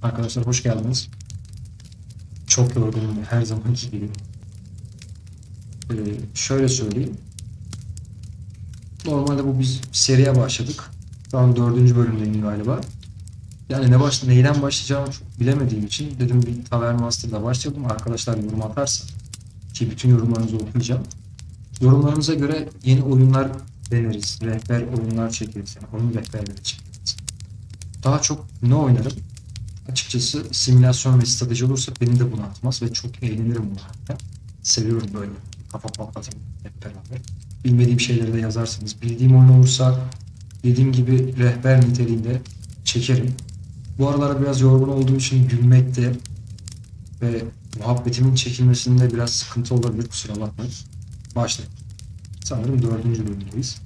Arkadaşlar hoş geldiniz. Çok yorgunum her zamanki gibi. Şöyle söyleyeyim. Normalde biz seriye başladık. Şu an 4. bölümdeyim galiba. Yani neyden başlayacağımı çok bilemediğim için dedim bir Tavern Master'da başlayalım. Arkadaşlar yorum atarsa ki bütün yorumlarınızı okuyacağım. Yorumlarınıza göre yeni oyunlar deneriz. Rehber oyunlar çekeriz. Yani oyun rehberleri çekeriz. Daha çok ne oynarım? Açıkçası simülasyon ve strateji olursa beni de bunaltmaz ve çok eğlenirim bunu hatta. Seviyorum böyle kafa patlatayım hep beraber. Bilmediğim şeyleri de yazarsanız. Bildiğim oyun olursa dediğim gibi rehber niteliğinde çekerim. Bu aralar biraz yorgun olduğum için gülmekte ve muhabbetimin çekilmesinde biraz sıkıntı olabilir, kusura bakmayın. Başlayalım. Sanırım 4. bölümdeyiz.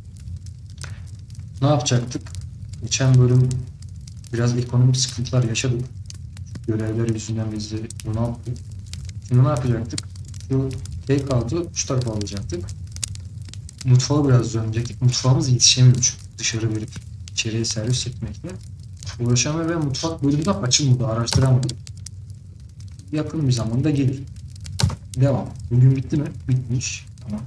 Ne yapacaktık? Geçen bölüm biraz ekonomik sıkıntılar yaşadık. Görevler yüzünden bizi bunalttı. Şimdi ne yapacaktık? Şu takeout'u şu tarafa alacaktık. Mutfağa biraz dönecektik. Mutfağımız yetişemiyor çünkü dışarı verip içeriye servis etmekle. Uğraşamıyor ve mutfak bölümünde açılmadı, araştıramadık. Yakın bir zamanda gelir. Devam. Bugün bitti mi? Bitmiş. Tamam.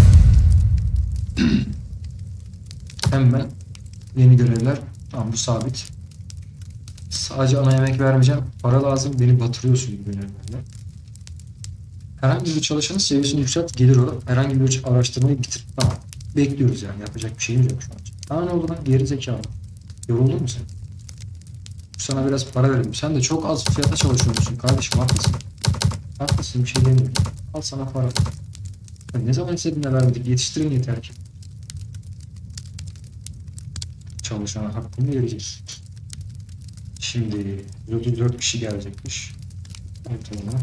Hemen yeni görevler. Tamam, bu sabit. Sadece ana yemek vermeyeceğim. Para lazım. Beni batırıyorsun bu görevlerle. Herhangi bir çalışanın seviyesini yükselt, gelir o. Herhangi bir araştırmayı bitir. Tamam. Bekliyoruz yani. Yapacak bir şeyimiz yok şu an. Tamam, ne oldu lan? Geri zekalı. Yoruldun mu sen? Sana biraz para verelim. Sen de çok az fiyata çalışıyorsun kardeşim. Haklısın. Haklısın, bir şey demiyorum. Al sana para. Yani ne zaman istediğine vermedik. Yetiştirin yeter ki. Çalışana hakkını vereceğiz. Şimdi 34 kişi gelecekmiş. Ortalama.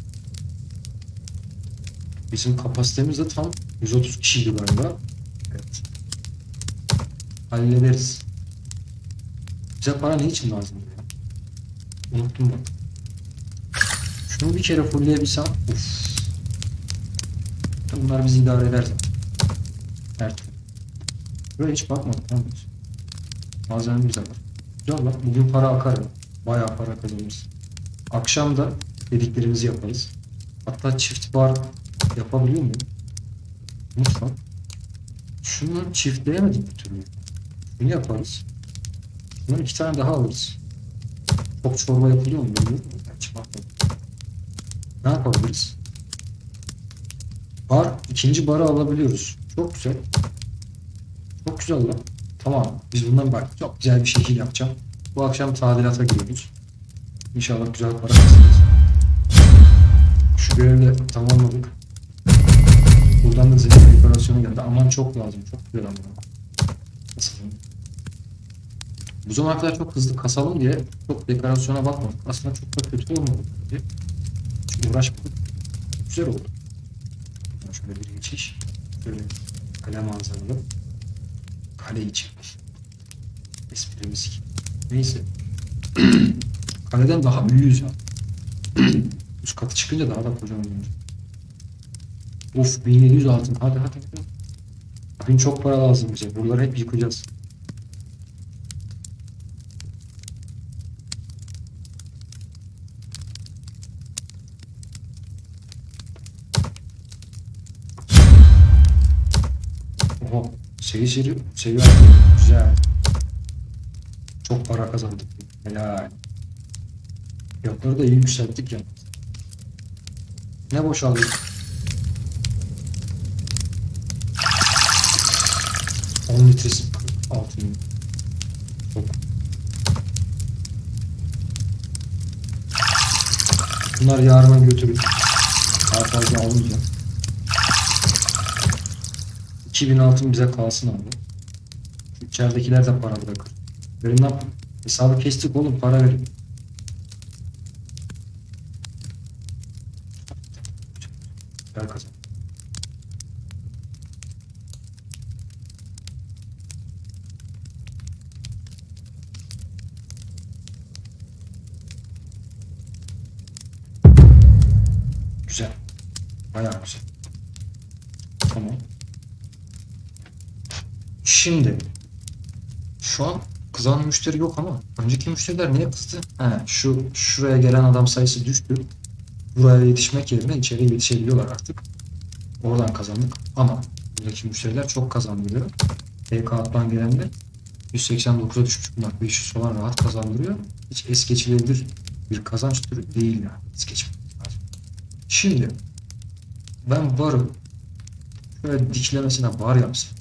Bizim kapasitemiz de tam 130 kişiydi galiba. Evet. Hallederiz. Bize para ne için lazım ya? Unuttum bak. Şunu bir kere fullleyebilsem. Uff. Bunlar bizi idare eder zaten. Her türlü. Böyle hiç bakmadım. Tamam. Malzememiz de var. Güzel bak. Bugün para akar. Bayağı para kazanırız. Akşam da dediklerimizi yaparız. Hatta çift bar yapabiliyor muyum? Mutfak. Şunu çiftleyemedik bir türlü. Bunu yaparız. Bunun 2 tane daha alırız. Çok çorba yapılıyor mu bilmiyorum. Gerçi bakmadım. Ne yapabiliriz? İkinci barı alabiliyoruz. Çok güzel. Çok güzel lan. Tamam. Biz bundan bak çok güzel bir şekil yapacağım. Bu akşam tadilata giriyoruz. İnşallah güzel para kazanırız. Şu görevle tamamladık. Buradan da zengin dekorasyonu geldi. Aman çok lazım. Çok güzel ama. Kasalım. Bu zamana kadar çok hızlı kasalım diye çok dekorasyona bakmadık. Aslında çok da kötü olmadı diye. Çünkü uğraşmadık. Güzel oldu. Şöyle bir geçiş. Şöyle kale manzaralı. Kale içi. Esprimiz ki. Neyse. Kaleden daha büyüğüz ya. Üst katı çıkınca daha da kocaman olacak. Of, 1700 altın. Hadi. Bugün çok para lazım bize. Buraları hep yıkacağız. Oha. Seviye güzel. Çok para kazandık. Helal. Fiyatları da iyi yükselttik ya. Ne boşaldı? On litresi altın. Çok. Bunlar yarına götürür. Daha fazla almayacağım. 2000 altın bize kalsın abi. İçeridekiler de para bırakır. Verin lan. Hesabı kestik oğlum, para verin. Ver kazan. Güzel. Bayağı güzel. Tamam. Şimdi şu an kızan müşteri yok ama önceki müşteriler niye kızdı? He, şuraya gelen adam sayısı düştü. Buraya yetişmek yerine içeriye yetişebiliyorlar artık. Oradan kazandık ama buradaki müşteriler çok kazandırıyor. TK'dan gelenler 189'a düşmüş bunlar. 500 falan rahat kazandırıyor. Hiç es geçilebilir bir kazanç türü değil yani. Es geçmek lazım. Şimdi ben barı şöyle diklemesine bar yapsam.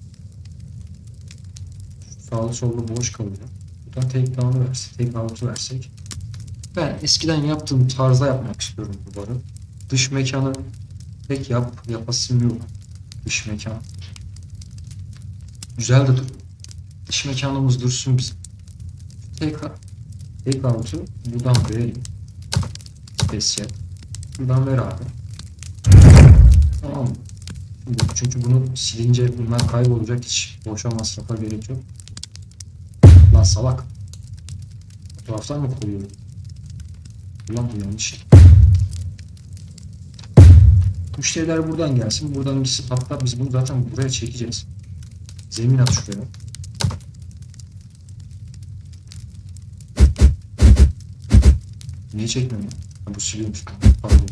Sağlı sollu boş kalıyor. Buradan take down'u versek, take out'u versek. Ben eskiden yaptığım tarzda yapmak istiyorum bu barı. Dış mekanı pek yapasım yok. Dış mekan. Güzel de duruyor. Dış mekanımız dursun bizim. Take out'u buradan verelim. Spesiyel. Buradan ver abi. Tamam mı? Çünkü bunu silince bunlar kaybolacak. Hiç boşa masrafa gerek yok. Lan salak. Fotoğraftan mı koyuyorum? Ulan bu yanlış şey. Müşteriler buradan gelsin. Buradan ikisi patlar. Biz bunu zaten buraya çekeceğiz. Zemin at şuraya. Niye çekmiyorum? Ha, bu siliyormuş. Pardon.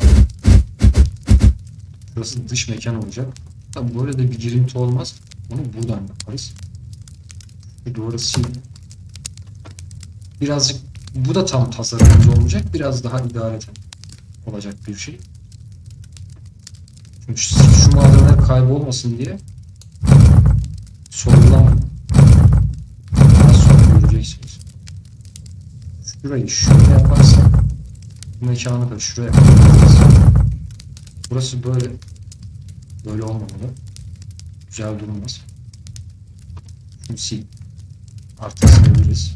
Burası dış mekan olacak. Tabi böyle de bir girinti olmaz. Onu buradan yaparız. Bir duvarı sil. Birazcık bu da tam tasarımımız olmayacak. Biraz daha idareten olacak bir şey. Çünkü şu malzemeler kaybolmasın diye sorgulamadım. Az sonra göreceksiniz. Şurayı şöyle yaparsak bu mekanı da şuraya yaparız. Burası böyle olmamalı. Güzel durmaz. Şunu sil. Artık silebiliriz.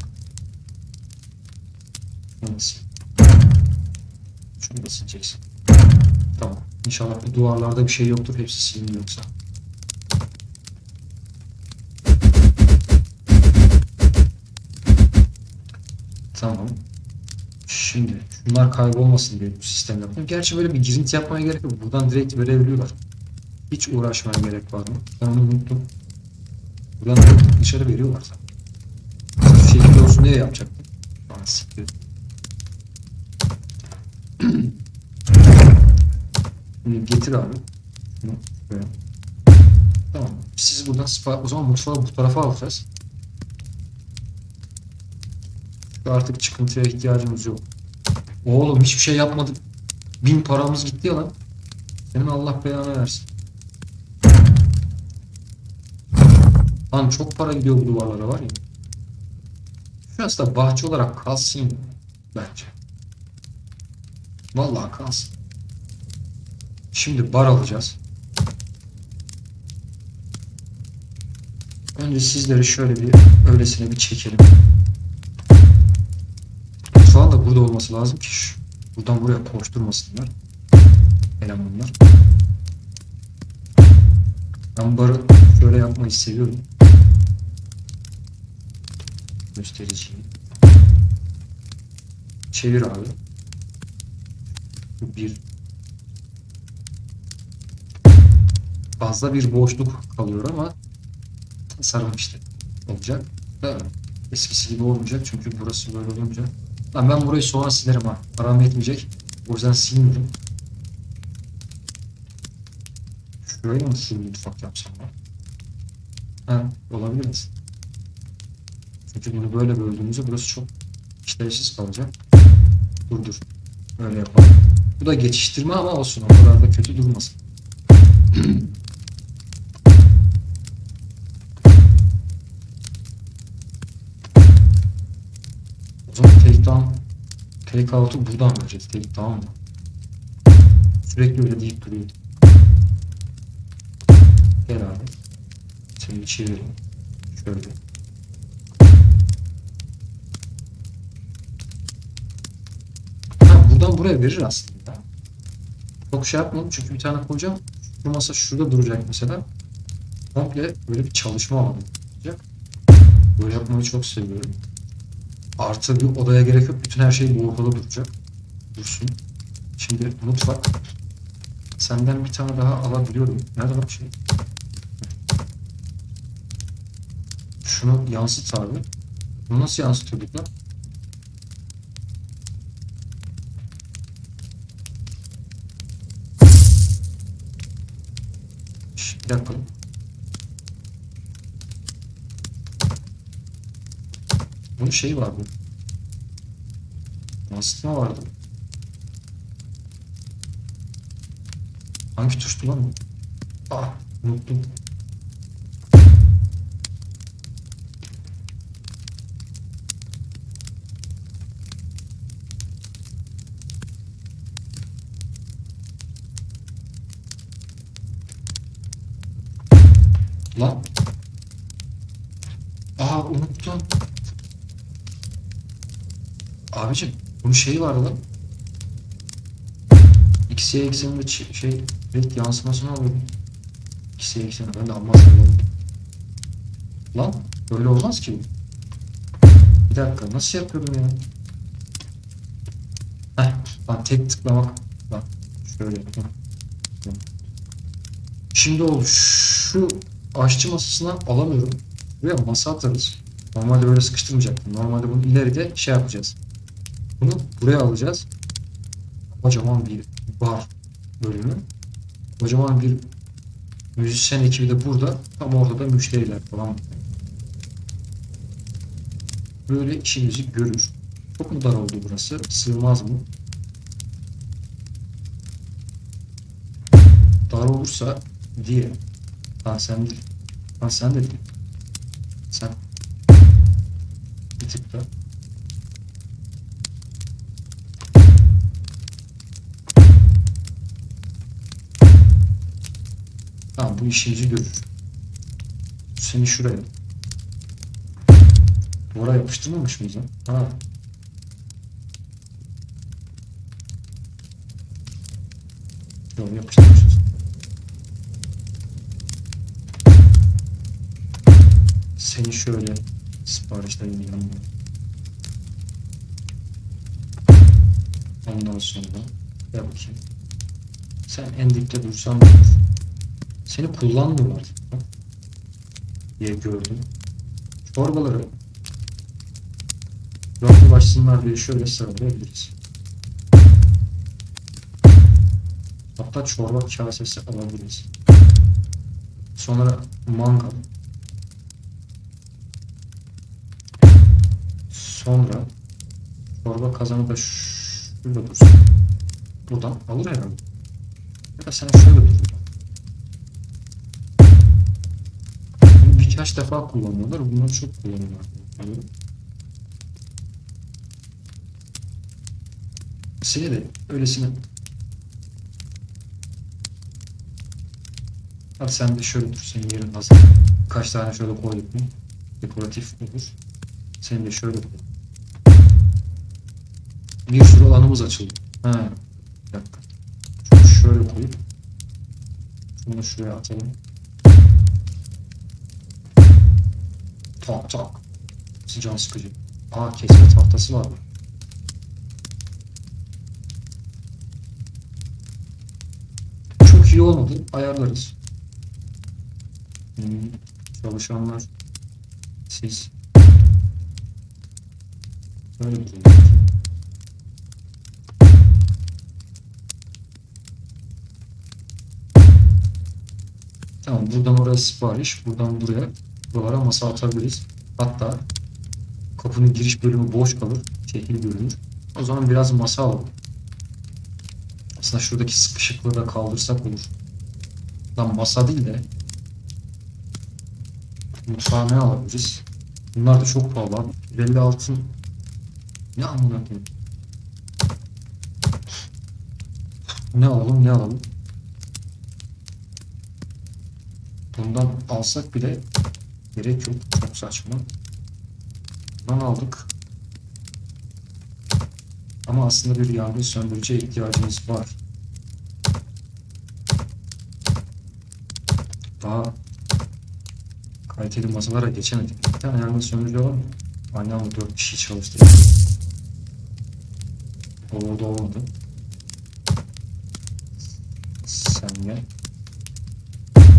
Şunu sil. Şunu da sileceksin. Tamam. İnşallah bu duvarlarda bir şey yoktur. Hepsi siliniyorsa. Tamam. Şimdi şunlar kaybolmasın diye bu sistem yaptım. Gerçi böyle bir girinti yapmaya gerek yok. Buradan direkt verebiliyorlar. Hiç uğraşmaya gerek var mı? Ben onu unuttum. Buradan direkt dışarı veriyorlar zaten. Sırf şekil olsun diye yapacaktım. Bana siktir. Şimdi getir abi. Şunu böyle. Tamam. Siz buradan o zaman mutfağı bu tarafa alacağız. Artık çıkıntıya ihtiyacımız yok. Oğlum hiçbir şey yapmadık. 1000 paramız gitti ya lan. Senin Allah belanı versin. Lan çok para gidiyor bu duvarlara var ya. Şurası da bahçe olarak kalsın bence. Vallahi kalsın. Şimdi bar alacağız. Önce sizleri şöyle bir öylesine bir çekelim. Mutfağın da burada olması lazım ki buradan buraya koşturmasınlar elemanlar. Ben barı şöyle yapmayı seviyorum. Göstericiyi. Çevir abi. Bir fazla bir boşluk kalıyor ama tasarım işte olacak. Da eskisi gibi olmayacak çünkü burası böyle olunca. Lan ben burayı sonra silerim ha. Param yetmeyecek. O yüzden silmiyorum. Şurayı mı full mutfak yapsam ben? Ha, olabilir aslında. Çünkü bunu böyle böldüğümüzde burası çok işlevsiz kalacak. Dur. Öyle yapalım. Bu da geçiştirme ama olsun. O kadar da kötü durmasın. O zaman take out'u buradan vereceğiz. Take down mı? Sürekli öyle deyip duruyor. Gel abi. Seni çevireyim. Şöyle. Ha, buradan buraya verir aslında. Çok şey yapmadım çünkü bir tane koyacağım. Bu masa şurada duracak mesela. Komple böyle bir çalışma alanı olacak. Böyle yapmayı çok seviyorum. Artı bir odaya gerek yok. Bütün her şey bu ortada duracak. Dursun. Şimdi mutfak. Senden bir tane daha alabiliyorum. Nerede bak şey? Şunu yansıt abi. Bunu nasıl yansıtıyorduk lan? Bir dakika. Bunun şeyi vardı. Yansıtma vardı. Hangi tuştu lan bu? Ah, unuttum. Lan. Aa, unuttum. Abicim bunun şeyi vardı lan. X'ye ekseninde şey red yansıması ne oluyor? X'ye ekseni ben de amma salladım. Lan böyle olmaz ki. Bir dakika nasıl yapıyordum ya? Heh, lan tek tıklamak. Lan şöyle yapayım. Şimdi oldu. Şu aşçı masasına alamıyorum. Buraya masa atarız. Normalde böyle sıkıştırmayacaktım. Normalde bunu ileride şey yapacağız. Bunu buraya alacağız. Kocaman bir bar bölümü. Kocaman bir müzisyen ekibi de burada. Tam ortada müşteriler falan. Böyle işimizi görür. Çok mu dar oldu burası? Sığmaz mı? Dar olursa diye. Lan sen değil. Lan sen de değil. Sen bir tık da. Tamam bu işimizi görür. Seni şuraya. Oraya yapıştırmamış mıyız lan? Ha. Yok yapıştırmışız. Seni şöyle siparişlerin yanına. Ondan sonra ya bakayım. Sen en dipte dursan da olur. Seni kullanmıyorlar diye gördüm. Çorbaları rahatlı başsınlar diye şöyle sıralayabiliriz. Hatta çorba kasesi alabiliriz. Sonra mangal. Sonra çorba kazanı da şurada dursun. Buradan alır herhalde. Ya da sen şöyle dur. Bunu birkaç defa kullanıyorlar. Bunları çok kullanıyorlar. Seni de öylesine. Hadi sen de şöyle dur. Senin yerin hazır. Kaç tane şöyle koyduk mu? Dekoratif olur. Seni de şöyle koy. Bir sürü alanımız açıldı. Ha, bir dakika. Şunu şöyle koyup şunu şuraya atalım. Tak tak. Can sıkıcı. Aa, kesme tahtası var. Çok iyi olmadı. Ayarlarız. Çalışanlar siz böyle bir şey. Tamam, buradan oraya sipariş, buradan buraya, buralara masa atabiliriz. Hatta kapının giriş bölümü boş kalır, şekil görünür. O zaman biraz masa alalım. Aslında şuradaki sıkışıklığı da kaldırsak olur. Lan masa değil de mutfağa ne alabiliriz? Bunlar da çok pahalı abi. 50 altın ne amına koyayım? Ne alalım ne alalım? Bundan alsak bile gerek yok. Çok saçma. Bundan aldık. Ama aslında bir yangın söndürücüye ihtiyacımız var. Daha kaliteli masalara geçemedik. Bir tane yangın söndürücü var mı? Aynı anda 4 kişi çalıştı. Olmadı olmadı. Sen gel.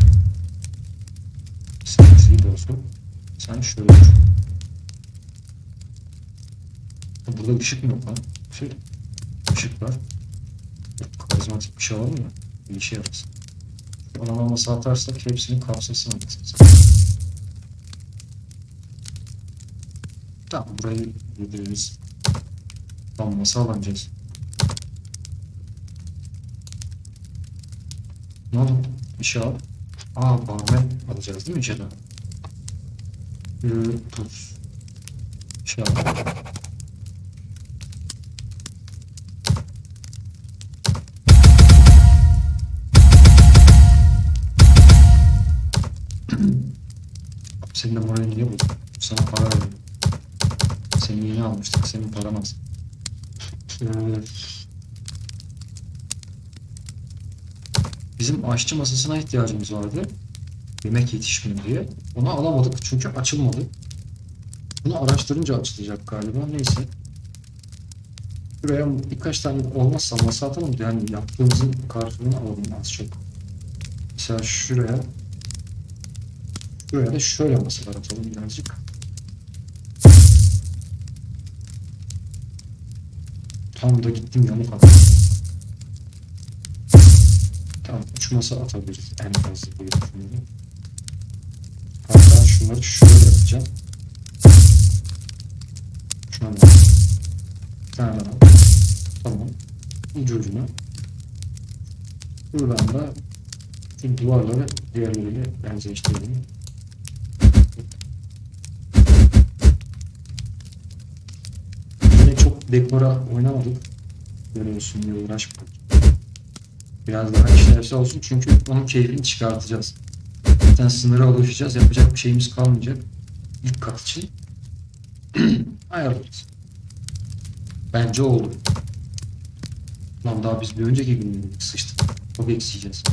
Sen iyi de olsun. Sen şöyle dur. Burada ışık mı yok lan? Şey, ışık var. Karizmatik bir şey var mı ya? Bir işe yarasın. Şu alana masa atarsak hepsini kapsasın anlasın. Tamam, burayı yediririz. Tam masa alamayacağız. Ne oldu? Bir şey al. Barmen alacağız değil mi içeriden? Tuz. Bir şey al. Senin de moralini niye buldun? Sana para verdim. Seni yeni almıştık. Senin paran az. Bizim aşçı masasına ihtiyacımız vardı. Yemek yetişmiyor diye. Onu alamadık çünkü açılmadı. Bunu araştırınca açılacak galiba. Neyse. Şuraya birkaç tane olmazsa masa atalım da yani yaptığımızın karşılığını alalım az çok. Mesela şuraya da şöyle masalar atalım birazcık. Tam da gittim yamuk attım. Tamam, 3 masa atabiliriz en fazla diye düşünüyorum. Hatta şunları şöyle yapacağım. Şuna bak. Bir tane daha. Tamam. Ucu ucuna. Buradan da şu duvarları diğerleriyle benzeştirelim. Yine çok dekora oynamadık. Görüyorsun diye uğraşmadık. Biraz daha işlevsel olsun çünkü onun keyfini çıkartacağız. Zaten sınıra ulaşacağız. Yapacak bir şeyimiz kalmayacak. İlk kat için ayarlarız. Bence oldu. Lan daha biz bir önceki gün sıçtık. Çok eksiyeceğiz.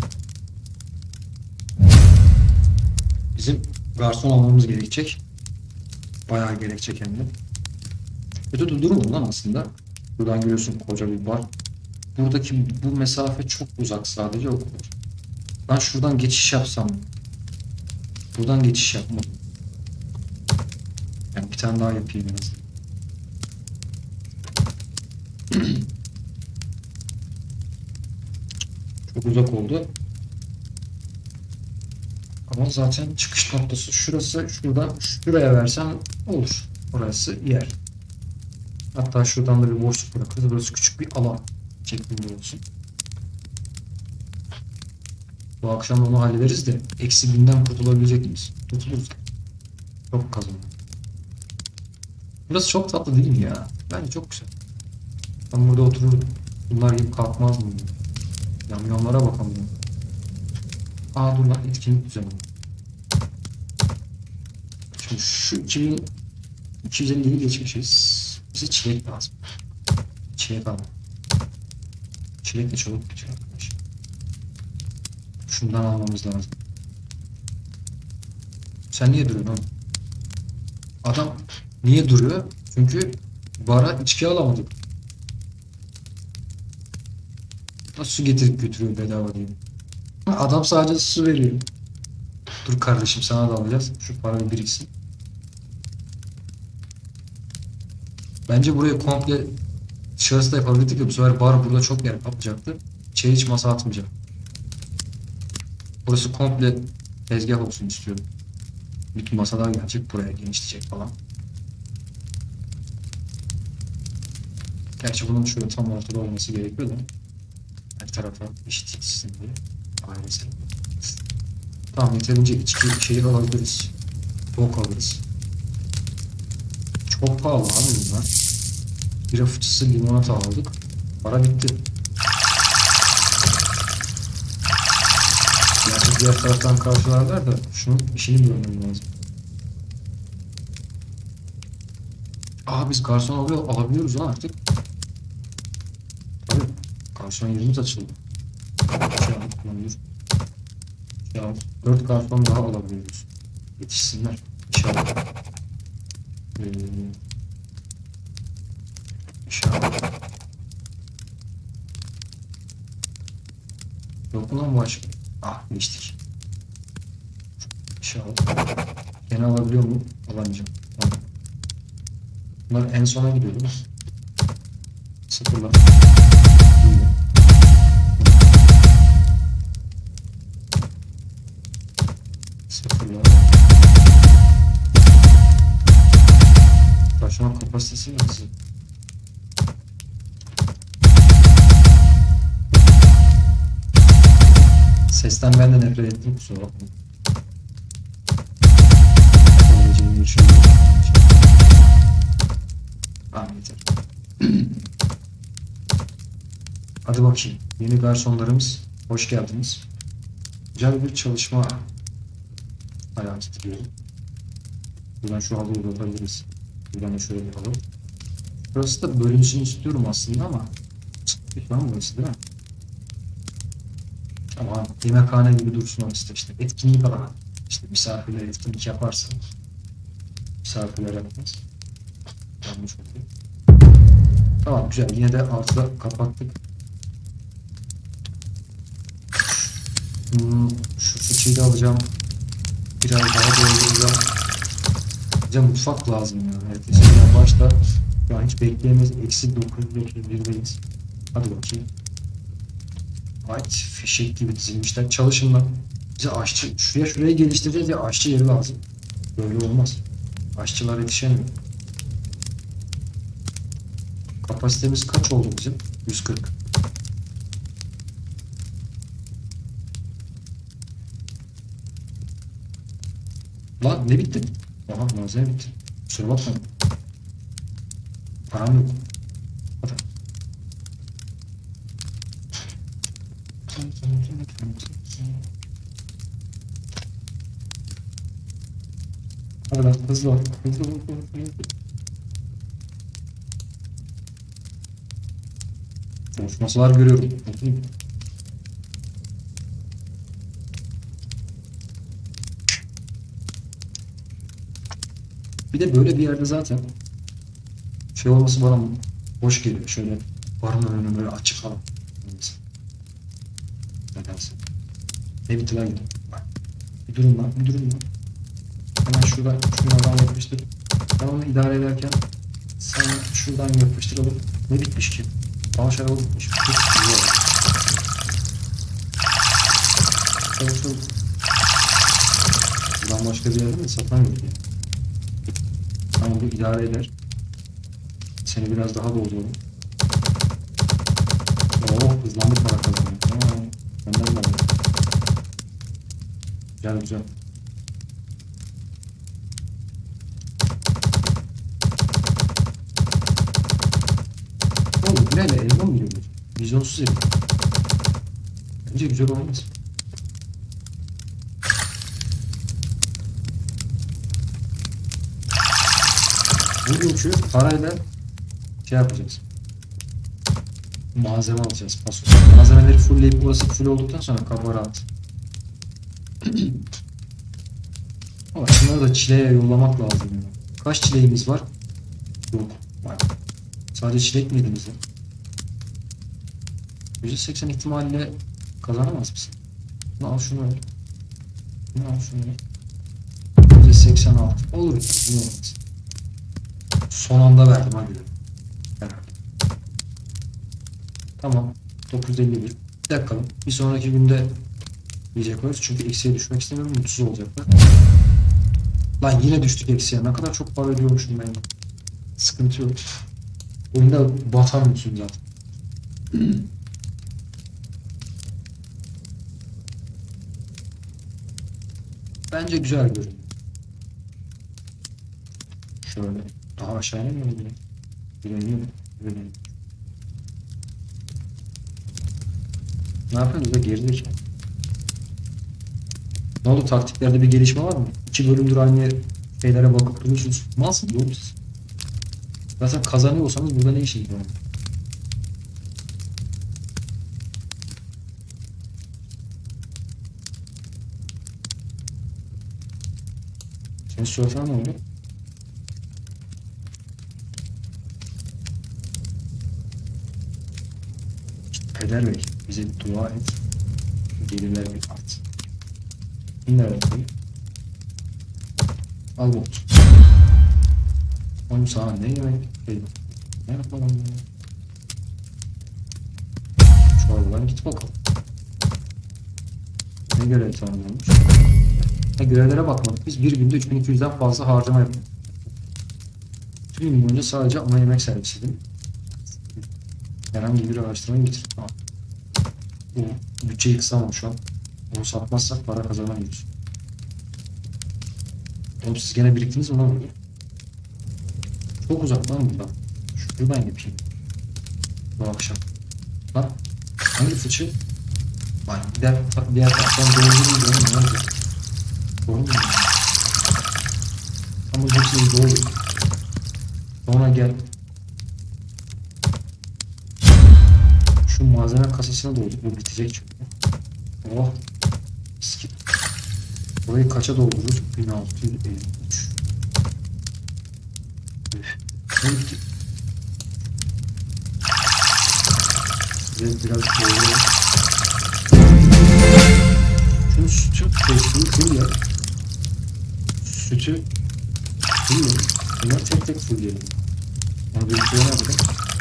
Bizim garson olmamız gerekecek. Bayağı gerekecek hem de. Kötü de durum lan aslında. Buradan görüyorsun koca bir bar. Buradaki bu mesafe çok uzak sadece o kadar. Ben şuradan geçiş yapsam. Buradan geçiş yapmadım. Yani bir tane daha yapayım en azından. Çok uzak oldu. Ama zaten çıkış noktası şurası. Şuradan şuraya versem olur. Orası yer. Hatta şuradan da bir boşluk bırakırız. Burası küçük bir alan şeklinde olsun. Bu akşam onu hallederiz de eksi binden kurtulabilecek miyiz? Kurtuluruz. Çok kazanım. Burası çok tatlı değil mi ya? Bence çok güzel. Ben burada otururum. Bunlar gibi kalkmaz mı? Yamyamlara bakalım. Dur lan, etkinlik düzenli. Şimdi şu 2250'yi geçmişiz. Bize çilek lazım. Çilek alalım. Çilek de çabuk bitiyor arkadaş. Şundan almamız lazım. Sen niye duruyorsun oğlum? Adam niye duruyor? Çünkü bara içki alamadık. Nasıl su getirip götürüyor bedava diye. Adam sadece su veriyor. Dur kardeşim, sana da alacağız. Şu para biriksin. Bence burayı komple dışarısı da yapabilirdik de bu sefer bar burada çok yer kaplayacaktı. Çay hiç masa atmayacak. Burası komple tezgah olsun istiyorum. Bütün masalar gelecek buraya, genişleyecek falan. Gerçi bunun şöyle tam ortada olması gerekiyor da her tarafa eşit yetişsin diye. Ailesi. Tamam, yeterince içki şeyi alabiliriz. Bok alırız. Çok pahalı abi bunlar. Bira fıçısı, limonata aldık. Para bitti. Gerçi diğer taraftan karşılarlar da şunun işini görmem lazım. Biz garson alabiliyoruz lan artık. Tabii. Garson yerimiz açıldı. Şey aldık, kullanılır. Şey aldık. 4 garson daha alabiliyoruz. Yetişsinler. İnşallah. İnşallah. Yok mu lan başka? Geçtik. İnşallah. Gene alabiliyor mu? Alamayacağım. Tamam. Bunlar en sona gidiyor değil mi? Sıfırla. Sıfırla. Taşıma kapasitesi nasıl? Sesten ben de nefret ettim, kusura bakmayın. Yapabileceğimi düşünüyorum. Tamam, yeter. Hadi bakayım. Yeni garsonlarımız, hoş geldiniz. Güzel bir çalışma hayatı diliyorum. Buradan şu halıyı uzatabiliriz. Buradan da şöyle bir halı. Burası da bölünsün istiyorum aslında ama sıkıntı var burası, değil mi? Ama yemekhane gibi dursun orası, işte etkinlik alanı. İşte misafirler etkinlik yaparsa misafirler yapmaz. Yanlış oldu. Tamam, güzel. Yine de altıda kapattık. Şu fıçıyı da alacağım. Biraz daha dolduracağım. Bize mutfak lazım ya. Evet, eskiden başta şu an hiç bekleyemeyiz. Eksi 931'deyiz. Hadi bakayım. Right, fişek gibi dizilmişler. Çalışın lan. Bize aşçı, şuraya geliştireceğiz ya, aşçı yeri lazım. Böyle olmaz. Aşçılar yetişemiyor. Kapasitemiz kaç oldu bizim? 140. Lan ne bitti? Aha, malzeme bitti. Kusura bakma. Param yok. Hadi. Hadi lan, hızlı ol. Hızlı ol. Konuşmasalar görüyorum. Bir de böyle bir yerde zaten şey olması bana hoş geliyor. Şöyle barın önünü böyle açık falan. Nedense. Ne bittiler gibi. Bir durun lan, bir durun lan. Hemen şuradan yapıştır. Ben onu idare ederken sen şuradan yapıştıralım. Ne bitmiş ki? Bana şarabı bitmiş. Çok güzel oldu. Çalışalım. Buradan başka bir yerde mi satan yok yani. Ama bu idare eder. Seni biraz daha dolduralım. Oh, hızlandı para kazanıyor. Tamam. Benden de var. Güzel güzel. Oğlum burayla elma mı giriyor? Vizyonsuz elma. Bence güzel olmaz. Bugünkü parayla şey yapacağız. Malzeme alacağız. Pasos. Malzemeleri fullleyip burası full olduktan sonra kabara at. Ama şunları da çileğe yollamak lazım ya. Kaç çileğimiz var? Yok. Bak. Sadece çilek miydiniz ya? %80 ihtimalle kazanamaz mısın? Bunu al, şunu ver. Bunu al, şunu ver. %86. Olur. Bu olmaz. Son anda verdim hadi. Herhalde. Tamam. 951. Bir dakika. Bir sonraki günde diyecek oluruz. Çünkü eksiye düşmek istemiyorum. Mutsuz olacaklar. Lan yine düştük eksiye. Ne kadar çok para ödüyormuşum ben. Sıkıntı yok. Oyunda batamıyorsun zaten. Bence güzel görünüyor. Şöyle. Daha aşağıya mı gidelim? Gidelim. Gidelim. Ne yapıyorsunuz da gerizekalı? Ne oldu, taktiklerde bir gelişme var mı? 2 bölümdür aynı şeylere bakıp duruyorsunuz. Malsın oğlum siz. Zaten kazanıyorsanız burada ne işiniz var? Senin sorsan ne oldu? Peder Bey, bize dua et. Gelirler bir art. İnler koy. Al bot. Oğlum sana ne yemek? Ne yapalım ya? Tamam git bakalım. Ne görev tamamlanmış? Görevlere bakmadık. Biz bir günde 3200'den fazla harcama yaptık. Tüm gün boyunca sadece ana yemek servisiydi. Herhangi bir araştırma getir. Tamam. Bu bütçeyi kısamam şu an. Onu satmazsak para kazanamıyoruz. Oğlum siz gene biriktiniz mi lan burada? Çok uzak lan buradan. Şuradan yapayım. Bu akşam. Lan hangi fıçı? Lan diğer taraftan doğru değil. Ne oldu? Doğru mu? Ama hepsini doğru. Sonra gel. Şu malzeme kasasına doğru. Bu bitecek çünkü. Oh. Skip. Burayı kaça doldururuz? 1653. Ne bitti? Size biraz dolduralım. Şunu sütü full ya. Sütü full ya. Bunları tek tek full yiyelim. Onu birlikte yapalım.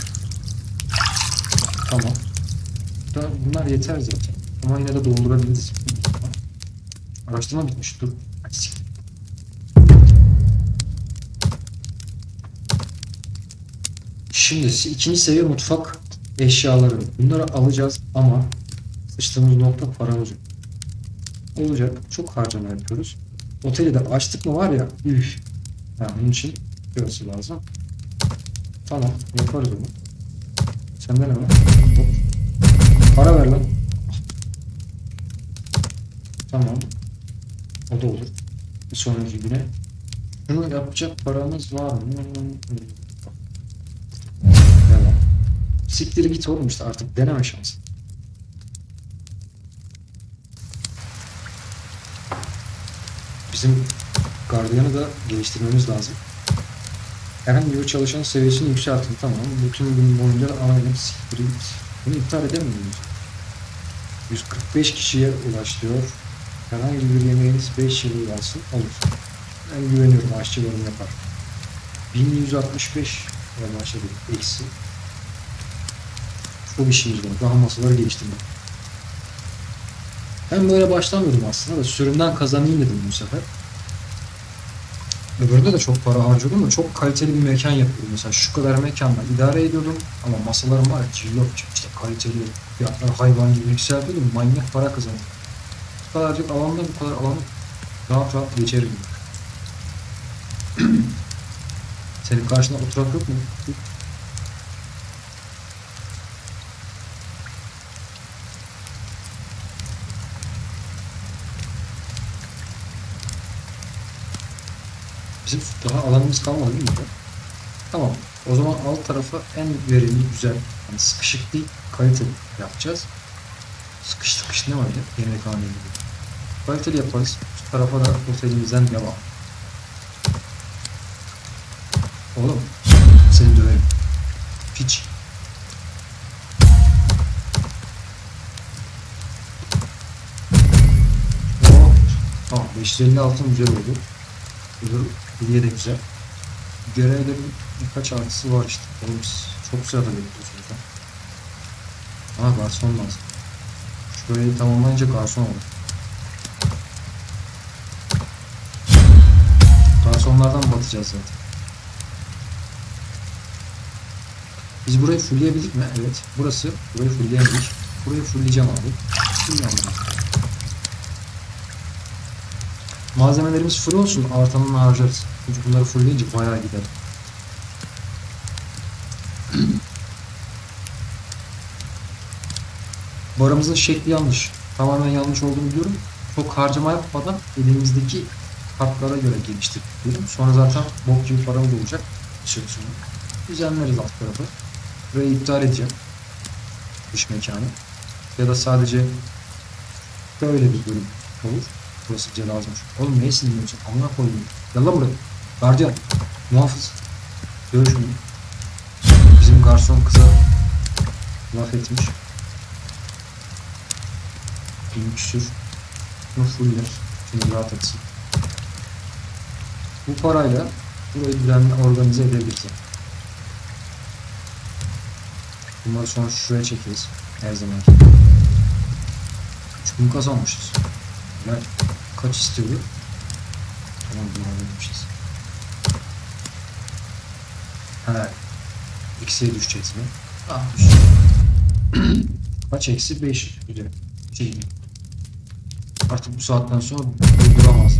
Tamam. Bunlar yeter zaten. Ama yine de doldurabiliriz. Araştırma bitmiş. Dur. Şimdi ikinci seviye mutfak eşyaları. Bunları alacağız ama sıçtığımız nokta paramız yok. Olacak. Çok harcama yapıyoruz. Oteli de açtık mı var ya. Üf. Yani bunun için görüyorsun lazım. Tamam. Yaparız onu. Sende ne var? Para ver lan. Tamam. O da olur. Bir sonraki güne. Şunu yapacak paramız var mı? Devam. Siktir git oğlum işte artık deneme şansı. Bizim gardiyanı da geliştirmemiz lazım. Herhangi bir çalışan seviyesini yükseltin. Tamam. Bütün gün boyunca ana yemek siktir git. Bunu iptal edemiyor muyuz? 145 kişiye ulaşıyor. Herhangi bir yemeğiniz 5 yıl ulaşsın. Olur. Ben güveniyorum. Aşçılarım yapar. 1165 başladı. Eksi. Çok işimiz var. Daha masaları geliştirmek. Ben böyle başlamıyordum aslında da sürümden kazanayım dedim bu sefer. Öbüründe de çok para harcıyordum da çok kaliteli bir mekan yapıyordum. Mesela şu kadar mekanla idare ediyordum ama masalarım var ki yok işte kaliteli fiyatlar hayvan gibi yükseltiyordum. Manyak para kazanıyordum. Bu kadarcık alanda bu kadar alanı rahat rahat geçerim. Senin karşında oturak yok mu? Bizim daha alanımız kalmadı değil mi? Tamam. O zaman alt tarafa en verimli, güzel, yani sıkışık değil, kaliteli yapacağız. Sıkış ne var ya? Yemekhane gibi. Kaliteli yaparız. Şu tarafa da otelimizden devam. Oğlum, seni döverim. Piç. Oh. Tamam, 556 güzel oldu. Hediye de güzel. Görevlerin birkaç artısı var işte. Oğlum çok sırada bekliyoruz burada. Garson lazım. Şurayı tamamlayınca garson olur. Garsonlardan batacağız zaten. Biz burayı fullleyebildik mi? Evet. Burayı fullleyemedik. Burayı fullleyeceğim abi. Malzemelerimiz full olsun. Artanını harcarız. Çünkü bunları fullleyince bayağı gider. Barımızın şekli yanlış. Tamamen yanlış olduğunu biliyorum. Çok harcama yapmadan elimizdeki kartlara göre geliştirdik diyorum. Sonra zaten bok gibi paramız olacak. Düzenleriz alt tarafı. Burayı iptal edeceğim. Dış mekanı. Ya da sadece böyle bir bölüm olur. Burası bize lazımmış. Oğlum neye sinirliyorsun? Amına koyayım. Gel lan buraya. Gardiyan. Muhafız. Dövüş mü? Bizim garson kıza laf etmiş. 1000 küsür. Bunu fuller. Şimdi rahat etsin. Bu parayla burayı düzenli organize edebiliriz. Bunları sonra şuraya çekeriz. Her zamanki. Bunu kazanmışız. Yani kaç istiyordu? Tamam, bunu halletmişiz. He. Eksiye düşeceğiz mi? Ah, düşeceğiz. Kaç eksi? 5. Güzel. Şey, artık bu saatten sonra durduramaz.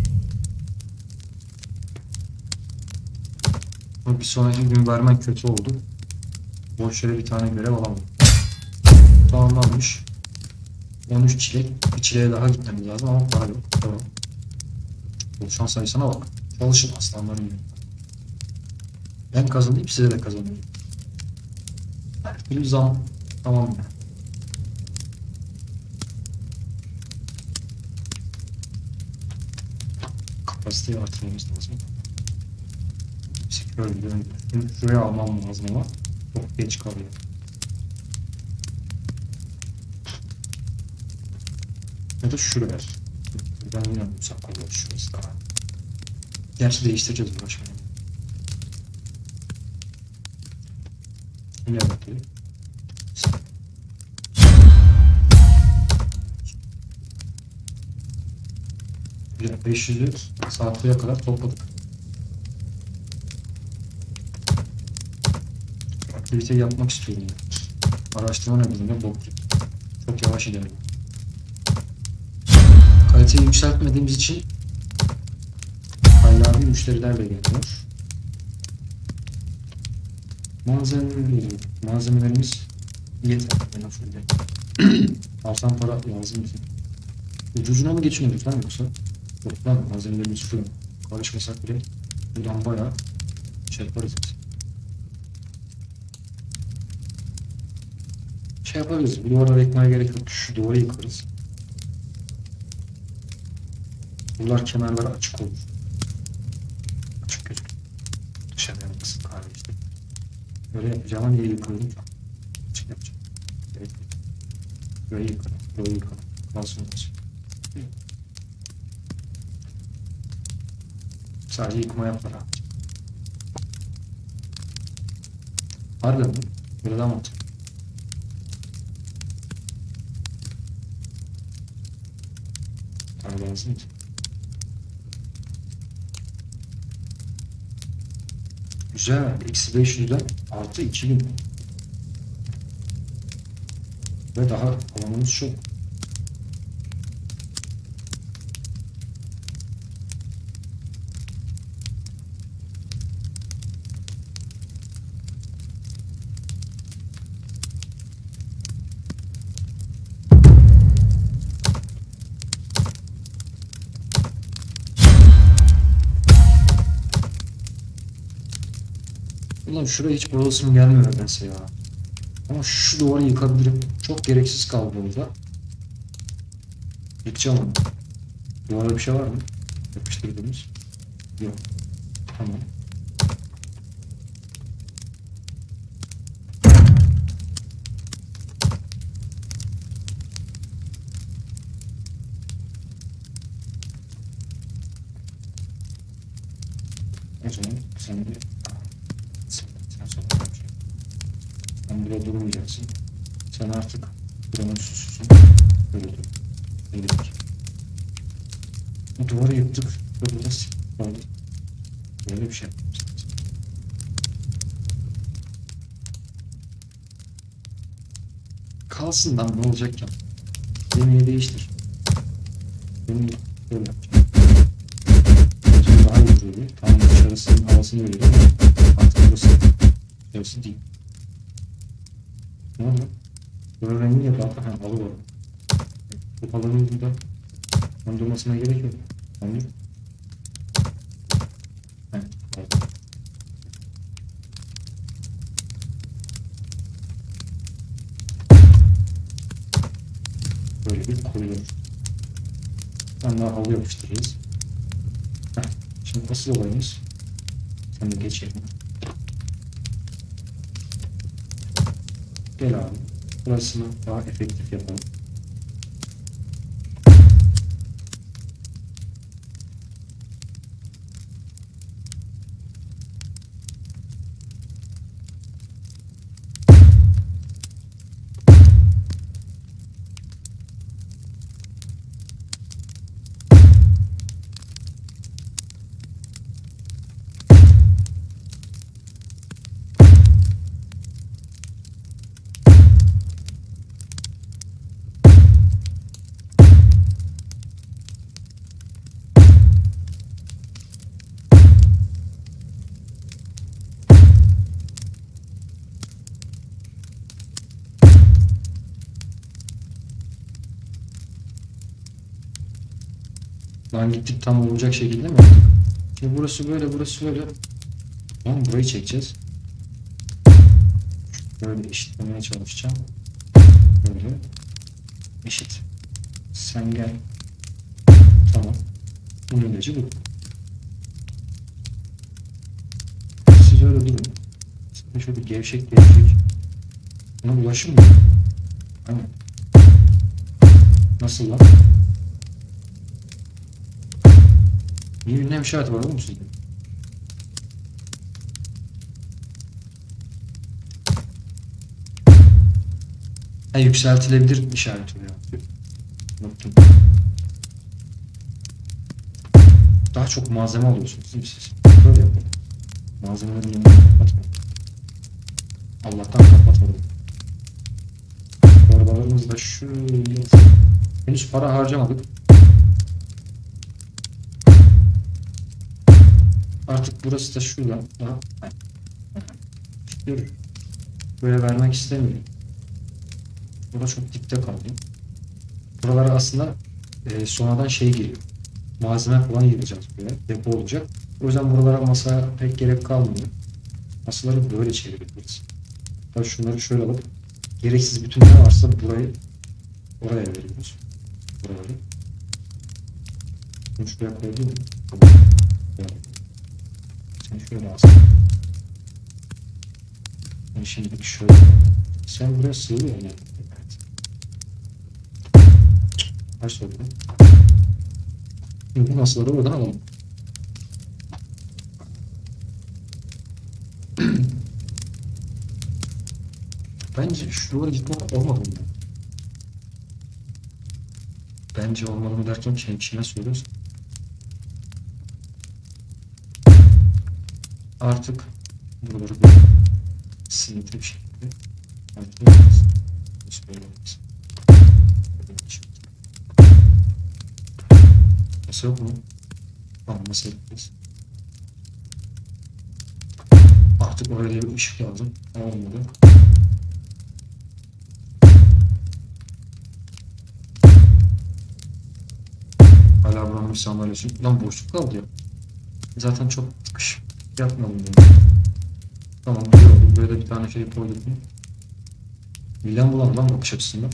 Bir sonraki gün vermen kötü oldu. Boş yere bir tane görev alamadım. Tamamlanmış. 13 çilek. Bir çileğe daha gitmemiz lazım ama para yok. Tamam. Oluşan sayısına bak. Çalışın aslanlarım benim. Ben kazanayım, size de kazanayım. Her türlü zam. Tamam mı? Kapasiteyi artırmamız lazım. Şöyle dönüyorum. Şuraya almam lazım ama çok geç kalıyor. Ya da şuraya. Ben yine bulsam kalıyor. Şurası daha. Gerçi değiştireceğiz uğraşmayı. Yine bakayım. 500'ü saatliğe kadar topladık. Aktivite yapmak istiyorum. Araştırma nedeniyle boktuk. Çok yavaş ilerliyor. Kaliteyi yükseltmediğimiz için hayali müşterilerle geliyor. Malzemelerimiz yeter. Artan para lazım bize. Ucuzuna mı geçiniyoruz lan yoksa? Yok lan, malzemelerimiz fırın. Karışmasak bile buradan bayağı şey yaparız. Şey yaparız. Bu duvarları ekmeye gerek yok. Şu duvarı yıkarız. Buralar kenarları açık olur. Açık gözük. Dışarıya kısık kahve işte. Böyle yapacağım ama niye yıkıyorum? Açık yapacağım. Evet. Burayı yıkarım. Burayı yıkarım. Kalsın olmasın. Sadece yıkma yapma rahat. Harbiden mi? Böyle daha mantıklı. Tabii lazım ki. Güzel. Eksi 500'den artı 2000. Ve daha alanımız çok. Ulan şuraya hiç boyasım gelmiyor nedense ya. Ama şu duvarı yıkabilirim. Çok gereksiz kaldı orada. Yıkacağım onu. Duvara bir şey var mı? Yapıştırdığımız. Yok. Tamam. O zaman sen bir sen sonra bir şey. Sen burada durmayacaksın. Sen artık buranın sususun. Böyle dur. Böyle dur. Bu duvarı yıktık. Böyle nasıl oldu? Böyle bir şey yapmamız lazım. Kalsın lan, ne olacak ya? Yemeği değiştir. Yemeği böyle yapacağım. Şimdi daha iyi duruyor. Tam dışarısının havasını veriyor ama artık burası dışarısı değil. Ne oldu? Böyle rengi ya da halı var. Bu halının burada dondurmasına gerek yok. Anlıyor? Evet. Böyle bir koridor. Ben daha halı yapıştırırız. Heh. Şimdi asıl olayımız. Sen de geç yerine. Gel abi. Burasını daha efektif yapalım. Lan gittik tam olacak şekilde mi? Şimdi burası böyle, burası böyle. Tamam, burayı çekeceğiz. Böyle eşitlemeye çalışacağım. Böyle eşit. Sen gel. Tamam. Bunun ilacı bu. Siz öyle durun. Sen şöyle gevşek gevşek. Buna ulaşım mı? Hani nasıl lan? Bir ünlem işareti var oğlum sizde. Ha, yükseltilebilir işareti oluyor. Unuttum. Daha çok malzeme alıyorsunuz değil mi siz? Böyle yapın. Malzemelerin yanına kapatmayın. Allah'tan kapatmadım. Torbalarımız da şöyle. Henüz para harcamadık. Artık burası da şuradan daha istiyorum. Böyle vermek istemiyorum. Burada çok dipte kaldı. Buralara aslında sonradan şey geliyor. Malzeme falan yığacağız buraya. Depo olacak. O yüzden buralara masa pek gerek kalmıyor. Masaları böyle çevirebiliriz. Tabii şunları şöyle alıp gereksiz bütün ne varsa burayı oraya veriyoruz. Buraları. Bunu şuraya koyabilir miyim? Tamam. Sen şöyle alsın. Yani şimdilik şöyle. Sen buraya sığıyor yani. Evet. Kaç sordu? Şimdi bu masaları oradan alalım. Bence şuralara gitmek olmadı mı? Bence olmalı mı derken kime söylüyorsun? Artık buraları bir simetri bir şekilde ayarlayabiliriz. Masa yok mu? Tamam, masa yapacağız. Artık oraya bir ışık lazım. Olmadı. Hala buranın bir sandalyesi. Lan boşluk kaldı ya. Zaten çok sıkış yapmadım yani. Tamam, güzel oldu. Böyle bir tane şey koyduk mu? Midem bulandı lan bakış açısından.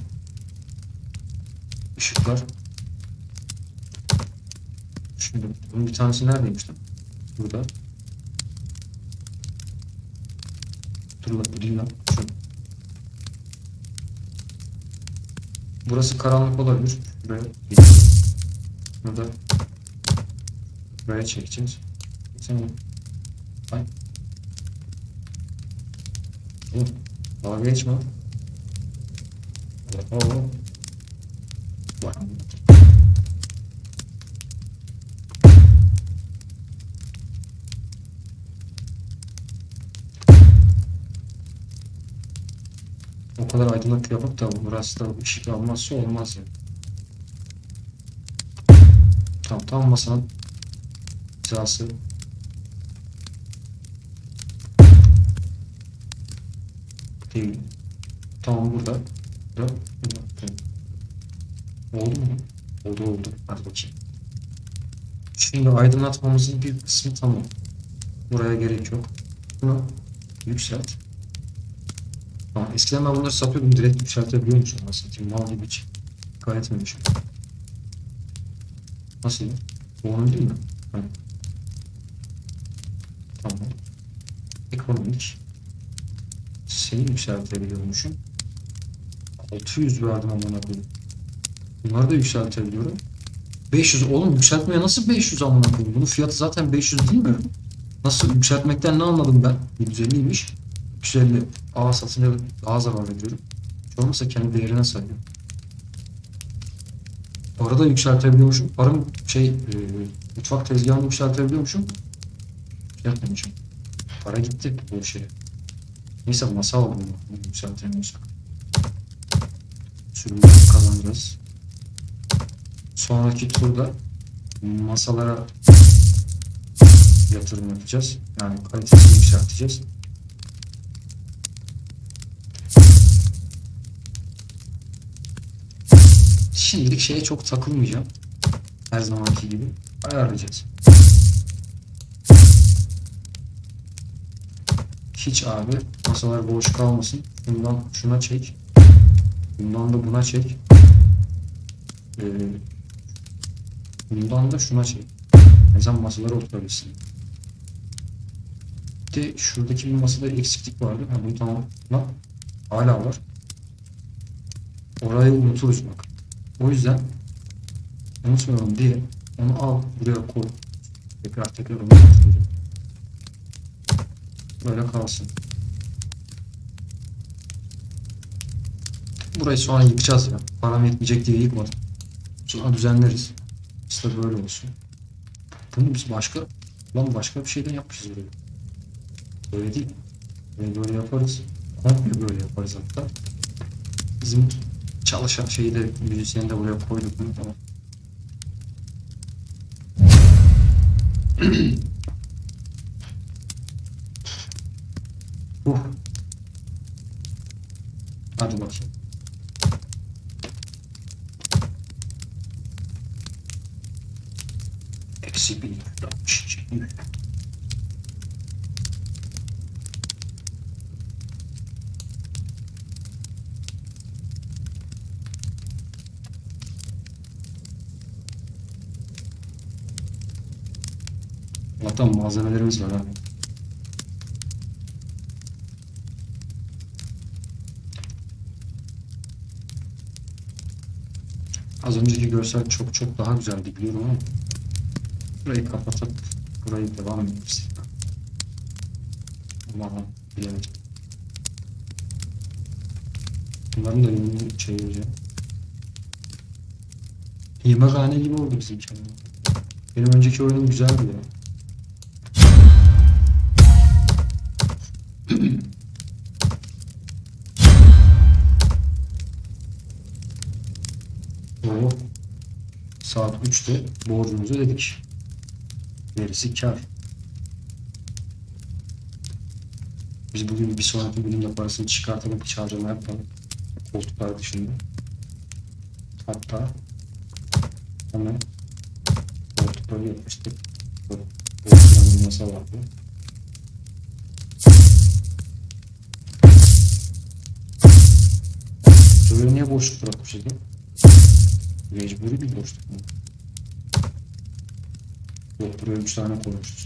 Işıklar. Şimdi bunun bir tanesi neredeymiş lan? Burada. Dur lan, bu değil lan. Şu. Burası karanlık olabilir. Buraya gideceğiz. Burada buraya çekeceğiz. Tamam. Ay. Oğlum, dalga geçme. Oo. Bak. O kadar aydınlık yapıp da burası da ışık almazsa olmaz ya. Tam masanın hizası. Değil. Tamam, burada. Burada. Oldu mu? Oldu. Hadi bakayım. Şimdi aydınlatmamızın bir kısmı tamam. Buraya gerek yok. Bunu yükselt. Tamam. Eskiden ben bunları satıyordum. Direkt yükseltebiliyormuşum. Nasıl satayım? Mal gibi hiç dikkat etmemişim. Nasıl? Bu onun değil mi? Hani. Tamam. Ekonomik. Seni yükseltebiliyormuşum. 600 verdim amına koyayım. Bunları da yükseltebiliyorum. 500 oğlum, yükseltmeye nasıl 500 amına koyayım? Bunun fiyatı zaten 500 değil mi? Nasıl yükseltmekten ne anladım ben? 750'ymiş. 350 A satınca daha zarar veriyorum. Hiç olmazsa kendi değerine sayıyor. Para da yükseltebiliyormuşum. Param mutfak tezgahını yükseltebiliyormuşum. Yapmamışım. Para gitti bu şeye. Neyse, masa alalım. Yükseltemiyorsak. Sürümü kazanacağız. Sonraki turda masalara yatırım yapacağız. Yani kalitesini yükselteceğiz. Şimdilik şeye çok takılmayacağım. Her zamanki gibi ayarlayacağız. Hiç abi masalar boş kalmasın. Bundan şuna çek. Bundan da buna çek. Bundan da şuna çek. Mesela masalara oturabilsin. Bir de şuradaki bir masada eksiklik vardı. Ha, bunu tamamla. Hala var. Orayı unuturuz bak. O yüzden unutmayalım diye onu al buraya koy. Tekrar onu unutmayacağım. Böyle kalsın. Burayı sonra yıkacağız ya. Param yetmeyecek diye yıkmadım. Sonra düzenleriz. İşte böyle olsun. Bunu biz başka bir şeyden yapmışız böyle. Böyle değil. Böyle yaparız. Komple böyle yaparız hatta. Bizim çalışan şeyi de müzisyeni de buraya koyduk mu tamam. Hadi bakayım. Eksi 1162. Zaten malzemelerimiz var abi. Az önceki görsel çok daha güzeldi biliyorum ama burayı kapatıp burayı devam ederiz. Ama bilemedim. Bunların da yönünü çevireceğim. Yemekhane gibi oldu bizimki. Benim önceki oyunum güzeldi ya. Saat 3'te borcumuzu ödedik. Gerisi kar. Biz bugün bir sonraki bölümde parasını çıkartalım, harcama yapalım. Koltuklar dışında. Hatta hemen koltukları yapmıştık. Koltukların bir masa vardı. Şöyle niye boşluk bırakmışız da? Mecburi bir boşluk mu? Yok, buraya 3 tane koymuşuz.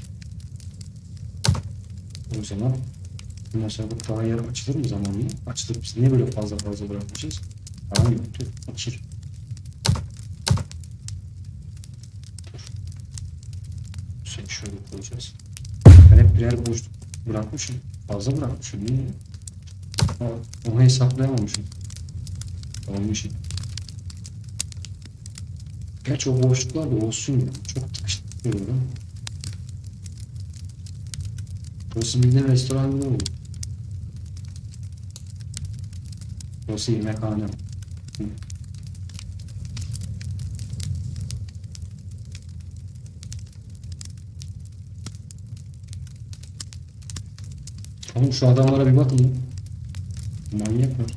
O zaman bu masalık daha yer açılır mı zamanla? Açılır. Biz niye böyle fazla bırakmışız? Falan gibi. Dur, açır. Dur. Seni şöyle koyacağız. Ben hep birer boşluk bırakmışım. Fazla bırakmışım. Niye? Onu hesaplayamamışım. Olmuş. Gerçi o boşluklar da olsun ya. Çok tıkıştırıyorum. Burası bildiğin restoran gibi oldu. Burası yemekhane. Oğlum şu adamlara bir bakın. Manyaklar.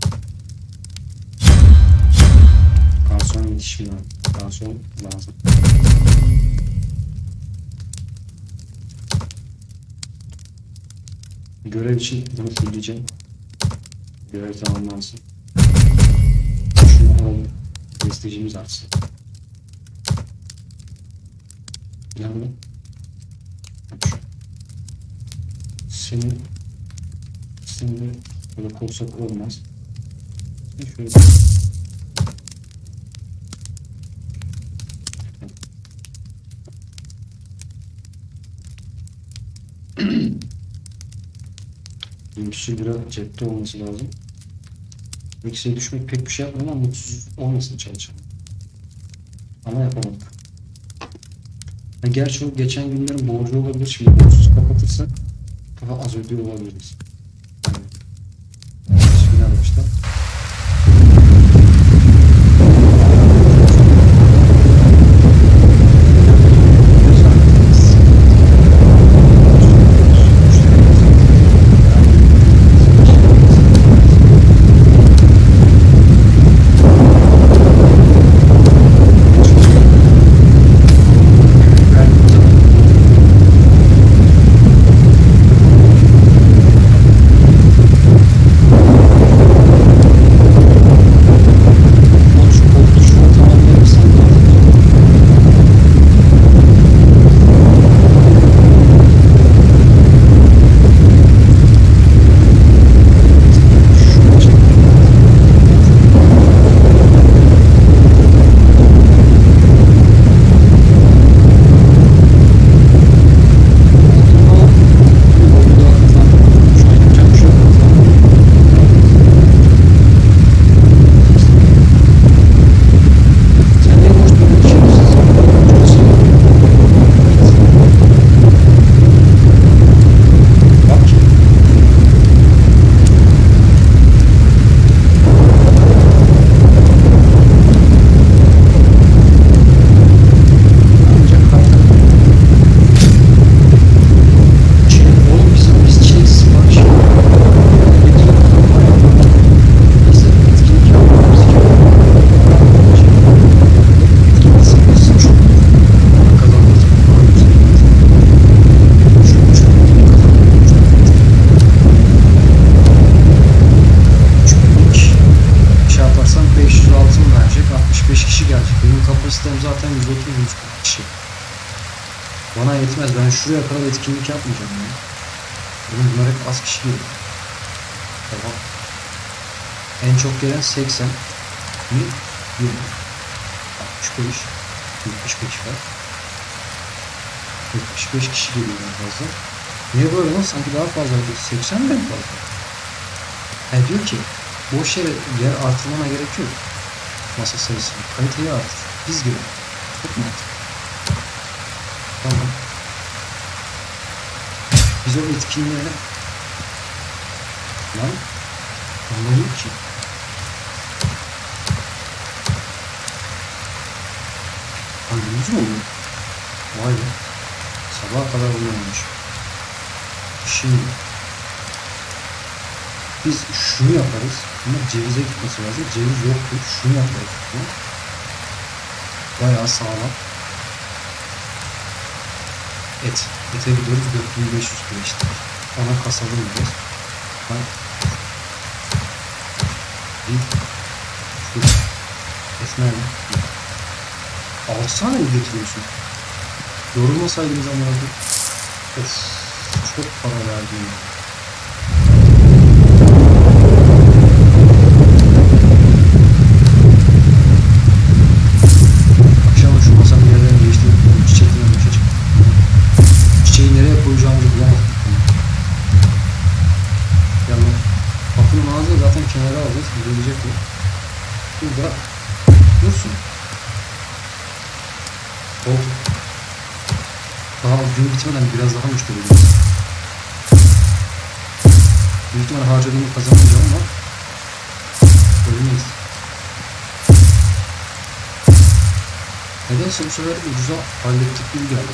Garson yetişmiyor. Garson lazım. Görev için bunu sileceğim. Görev tamamlansın. Şunu alalım. Prestijimiz artsın. Yani senin de böyle kolsak olmaz. Şöyle bir lira cepte olması lazım. Eksiye düşmek pek bir şey yapmam ama mutsuz olmasın çalışan. Ama yapamadık. Gerçi o geçen günlerin borcu olabilir. Şimdi borçsuz kapatırsak daha az ödüyor olabiliriz. Bismillahirrahmanirrahim. Bana yetmez. Ben şuraya kadar etkinlik yapmayacağım ya. Oğlum bunlar hep az kişi geliyor. Tamam. En çok gelen 80 mi? 20. 65. 75 var. 75 kişi geliyor en fazla. Niye böyle lan? Sanki daha fazla. 80 mi fazla? Yani diyor ki boş yere yer artırmana gerek yok. Masa sayısını. Kaliteyi artır. Biz girelim. Çok mantıklı. Tamam. Biz o etkinliğe lan anlamıyor ki. Gündüz mü oluyor? Vay be. Sabaha kadar uyuyormuş. Şimdi biz şunu yaparız. Ama cevize gitmesi lazım. Ceviz yoktu. Şunu yaparız. Bayağı sağlam. Et. Ete gidiyoruz. 4500 kilo işte. Ona kasalım biraz. Ben bir et nerede? 6 tane mi getiriyorsun? Yorulmasaydınız ama of, çok para verdim ya. Akşam şu masanın yerlerini değiştirip çiçekten başa çıktım. Çiçeği nereye koyacağımızı bulamadık. Yani kapının ağzını zaten kenara alacağız. Gidebilecek mi? Burada dursun. Oldu. Daha gün bitmeden biraz daha müşteri edeceğiz. Büyük ihtimalle harcadığımı kazanamayacağım ama ölmeyiz. Nedense bu sefer ucuza hallettik gibi geldi.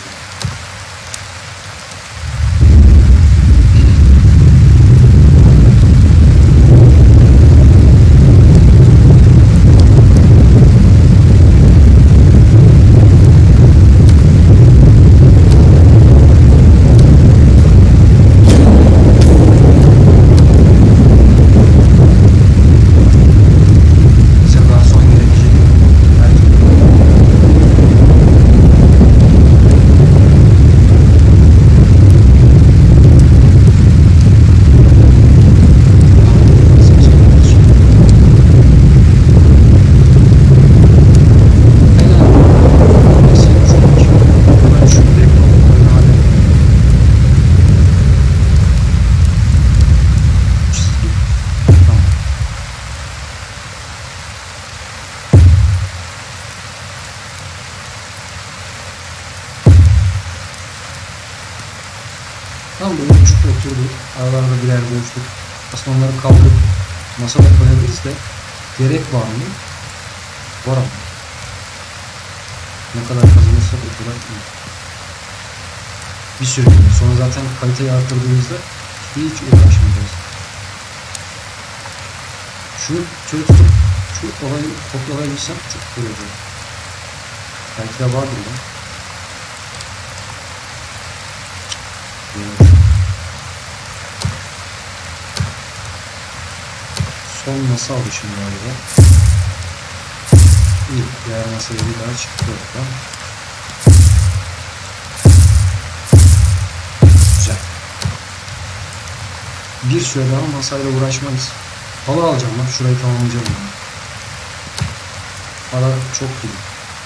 Tam böyle küçük oturduk. Aralarda birer boşluk. Aslında onları kaldırıp masada koyabiliriz de gerek var mı? Var ama. Ne kadar kazanırsak o kadar iyi. Bir süre sonra zaten kaliteyi arttırdığımızda hiç uğraşmayacağız. Şunu şöyle tutup şu olayı toplayabilsem çok güzel olacak. Belki de vardır ya. Evet. Son masa alışım galiba. İyi. Diğer masaya bir daha çıktı oradan. Güzel. Bir süre daha masayla uğraşmayız. Halı alacağım bak. Şurayı tamamlayacağım. Yani. Para çok iyi.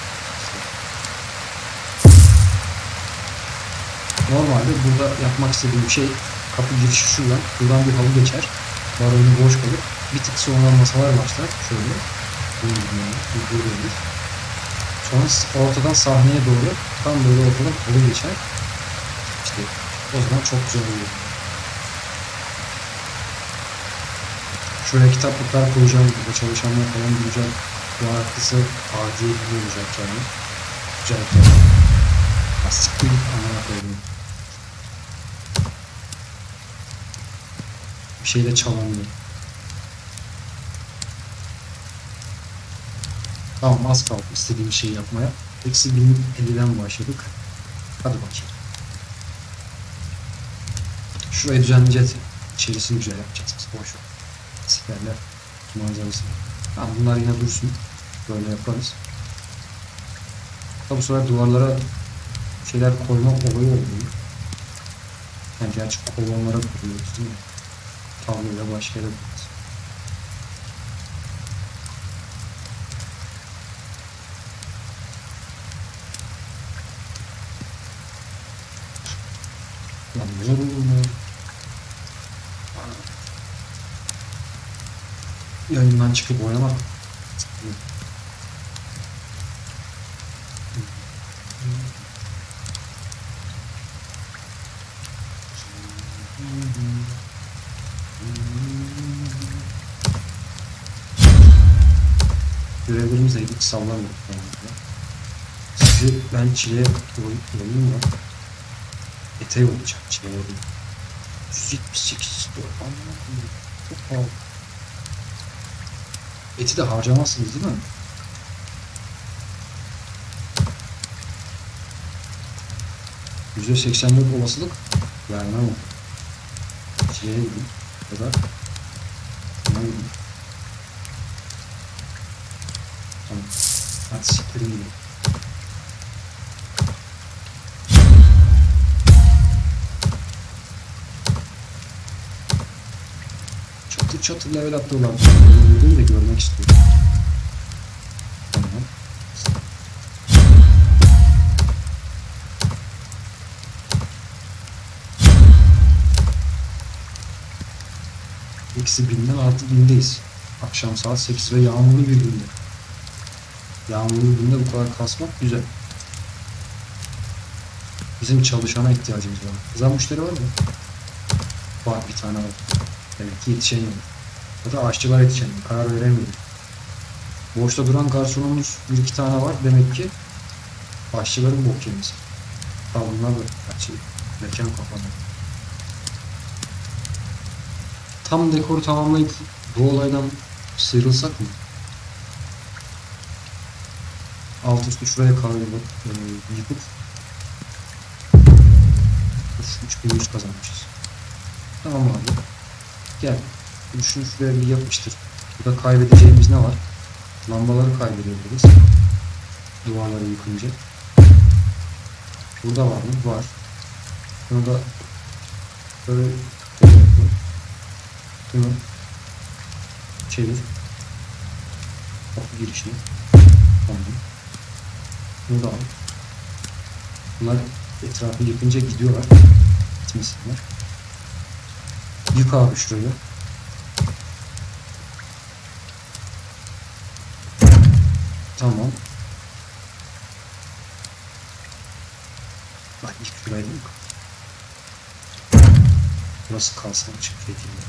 Normalde burada yapmak istediğim şey kapı girişi şuradan. Buradan bir halı geçer. Baronu boş kalır. Bir tık sonra masalar başlar. Şöyle. Buradayız. Sonra ortadan sahneye doğru tam böyle ortadan halı geçer. İşte o zaman çok güzel oluyor. Şöyle kitaplıklar koyacağım. Burada çalışanlar falan duracak. Bu arkası adi gibi olacak yani. Güzel güzel. Asiktir anlamına koyayım. Bir şey de çalamıyor. Tamam az kaldı istediğim şeyi yapmaya. Eksi 1050'den başladık. Hadi bakayım. Şurayı düzenleyeceğiz. İçerisini güzel yapacağız. Boş ver. Siperler, manzarası. Tamam bunlar yine dursun. Böyle yaparız. Tabi bu sefer duvarlara şeyler koyma olayı oluyor. Yani gerçi kolonlara kuruyoruz değil mi? Tabloyla başka yere koyuyoruz. Lan güzel olur mu? Yayından çıkıp oynamak. Görevlerimiz de hiç sallamıyor. Sizi ben çileye koyayım da ete yollayacağım çileye. 178 istiyor. Çok pahalı. Eti de harcamazsınız değil mi? %84 olasılık vermem o. Çileye gidin ya da buna gidin. Tamam. Hadi siktirin gidin. Çatır çatır level atlıyorlar. Bunu da görmek istiyorum. Tamam. Eksi 1000'den artı 1000'deyiz. Akşam saat 8 ve yağmurlu bir günde. Yağmurlu bir günde bu kadar kasmak güzel. Bizim çalışana ihtiyacımız var. Kızan müşteri var mı? Var, bir tane var. Demek ki yetişemiyor. Ya da aşçılar yetişemiyor. Karar veremiyor. Boşta duran garsonumuz bir iki tane var. Demek ki aşçıların bok yemesi. Tabi bunlar da gerçi mekan kapanıyor. Tam dekoru tamamlayıp bu olaydan sıyrılsak mı? Alt üstü şuraya kahve yıkıp 3100 kazanmışız. Tamam abi. Gel. Şunu şuraya bir yapıştır. Burada kaybedeceğimiz ne var? Lambaları kaybedebiliriz. Duvarları yıkınca. Burada var mı? Var. Bunu da böyle yapalım. Bunu çevir. Kapı girişine. Tamam. Bunu da al. Bunlar etrafı yıkınca gidiyorlar. Gitmesinler. Yık abi şurayı. Tamam. Bak ilk şurayı yık. Burası kalsın açık şekilde.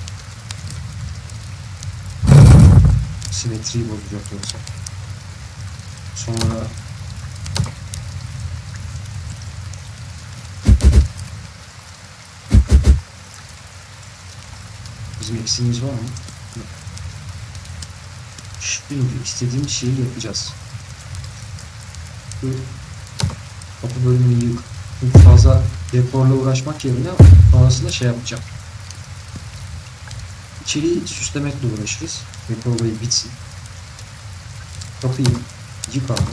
Simetriyi bozacak yoksa. Sonra bizim eksiğimiz var mı? Yok. Şimdi istediğimiz şeyi yapacağız. Bu kapı bölümünü yık. Çünkü fazla dekorla uğraşmak yerine sonrasında şey yapacağım. İçeriği süslemekle uğraşırız. Dekor olayı bitsin. Kapıyı yık abi.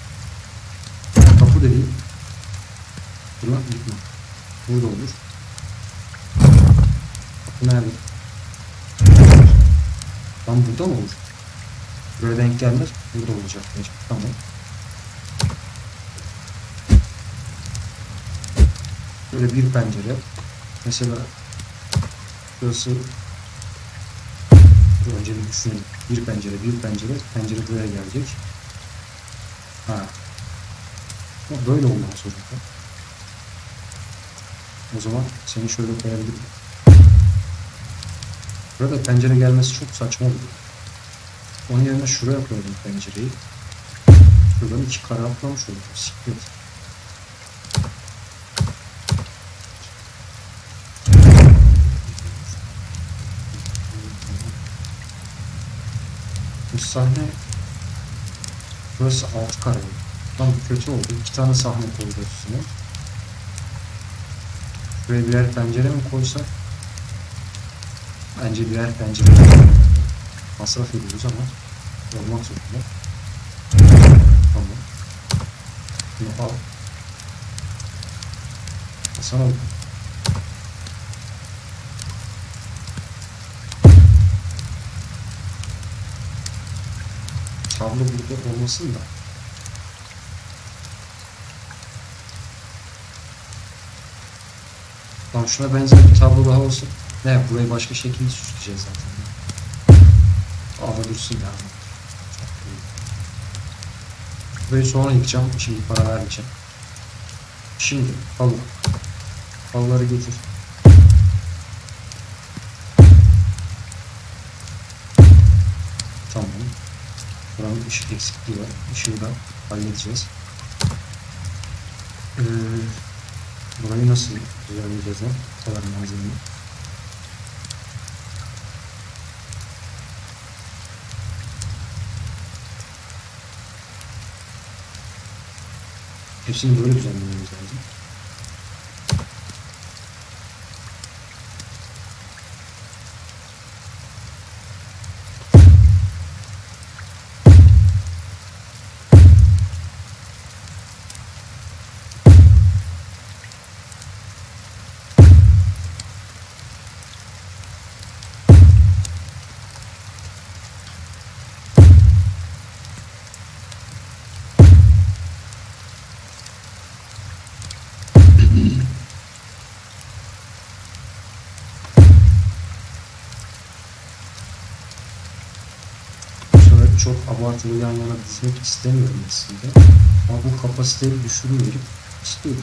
Kapı dediğim buradan yıkma. Burada olur. Kapı nerede? Tam burada mı olur? Buraya denk gelmez. Burada olacak. Tamam. Böyle bir pencere. Mesela burası önce bir düşünelim. Bir pencere, bir pencere. Pencere buraya gelecek. Ha. Böyle olmak zorunda. O zaman seni şöyle koyabilirim. Burada pencere gelmesi çok saçma oldu. Onun yerine şuraya koydum pencereyi. Şuradan iki kare atlamış oldum. Siklet. Bu sahne burası alt kare. Tam kötü oldu. İki tane sahne koydu üstüne. Şuraya birer pencere mi koysak? Bence birer pencere. Masraf ediyoruz ama olmak zorunda. Tamam. Bunu al. Hasan abi. Tablo burada olmasın da. Tamam, şuna benzer bir tablo daha olsun. Ne, burayı başka şekilde süsleyeceğiz zaten. Ama dursun ya. Burayı sonra yıkacağım. Şimdi para vermeyeceğim. Şimdi halı. Halıları getir. Tamam. Buranın ışık eksikliği var. Işığı da halledeceğiz. Burayı nasıl düzenleyeceğiz lan? Bu kadar malzemeyi. Hepsini böyle düzenlememiz lazım. Çok abartılı yan yana dizmek istemiyorum aslında. Ama bu kapasiteyi düşürüverip istiyorum.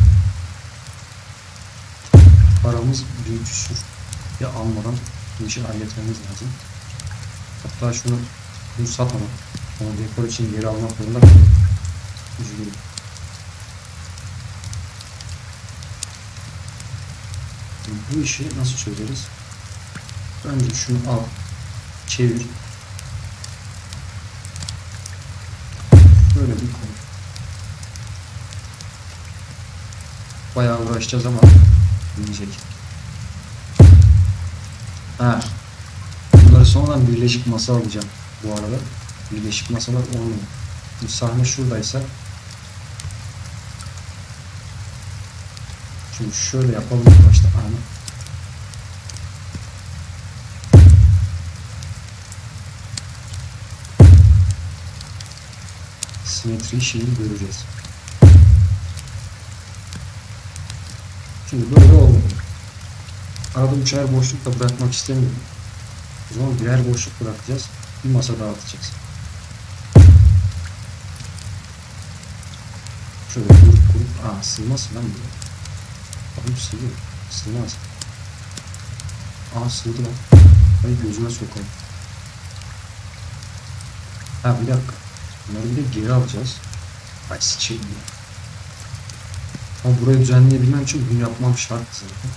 Paramız büyütüşür. Ya almadan bu işi halletmemiz lazım. Hatta bunu satmadan, onu dekor için geri almak zorunda kaldım. Üzgünüm. Bu işi nasıl çözeriz? Önce şunu al, çevir. Böyle bir konu. Bayağı uğraşacağız ama bilecek. Ha. Bunları sonradan birleşik masa alacağım bu arada. Birleşik masalar olmuyor. Bu sahne şuradaysa şimdi şöyle yapalım başta. Aynen. Simetri şeyi göreceğiz. Şimdi böyle oldu. Arada üçer boşluk da bırakmak istemiyorum. O zaman birer boşluk bırakacağız. Bir masa dağıtacağız. Şöyle kurup sığmaz lan böyle. Bakın sığıyor. Sığmaz. Sığdı lan. Hadi gözüme sokalım. Bir dakika. Bunları bir de geri alacağız. Ay sıçayım ya. Ama burayı düzenleyebilmem için bunu yapmam şart zaten.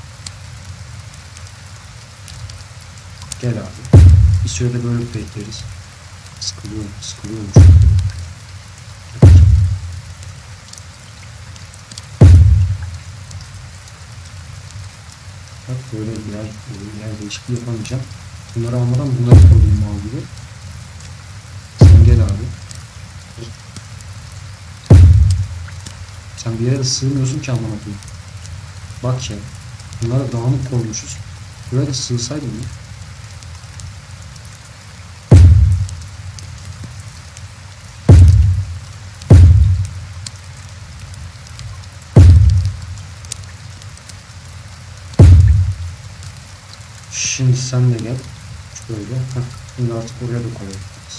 Gel abi. Bir sürede böyle bekleriz. Sıkılıyorum çünkü. Bak böyle yer değişikliği yapamayacağım. Bunları almadan bunları koyayım mal gibi. Sen gel abi. Sen bir yere de sığmıyorsun ki amına koyayım. Bak ya. Bunları dağınık koymuşuz. Buraya da sığsaydım ya. Şimdi sen de gel. Şöyle. Şimdi artık oraya da koyalım.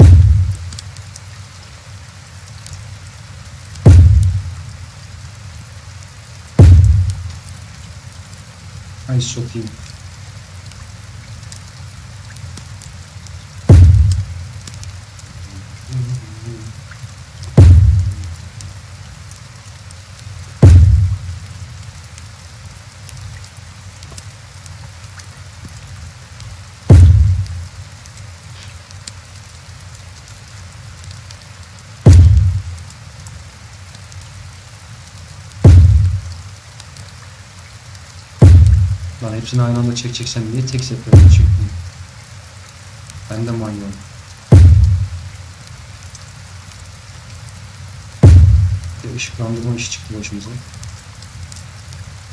Ay sokayım. Lan hepsini aynı anda çekeceksen niye tek seferde çekmiyor? Ben de manyağım. Işıklandırma işi çıktı başımıza.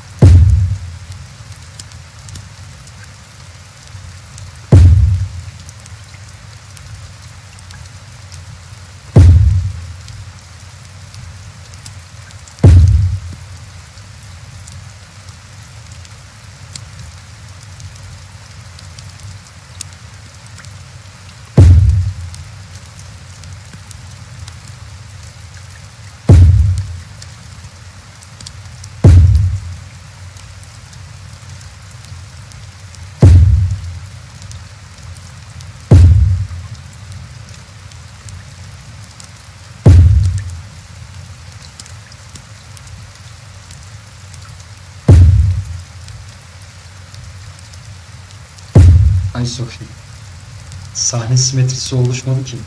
Ay sokayım. Sahne simetrisi oluşmadı ki.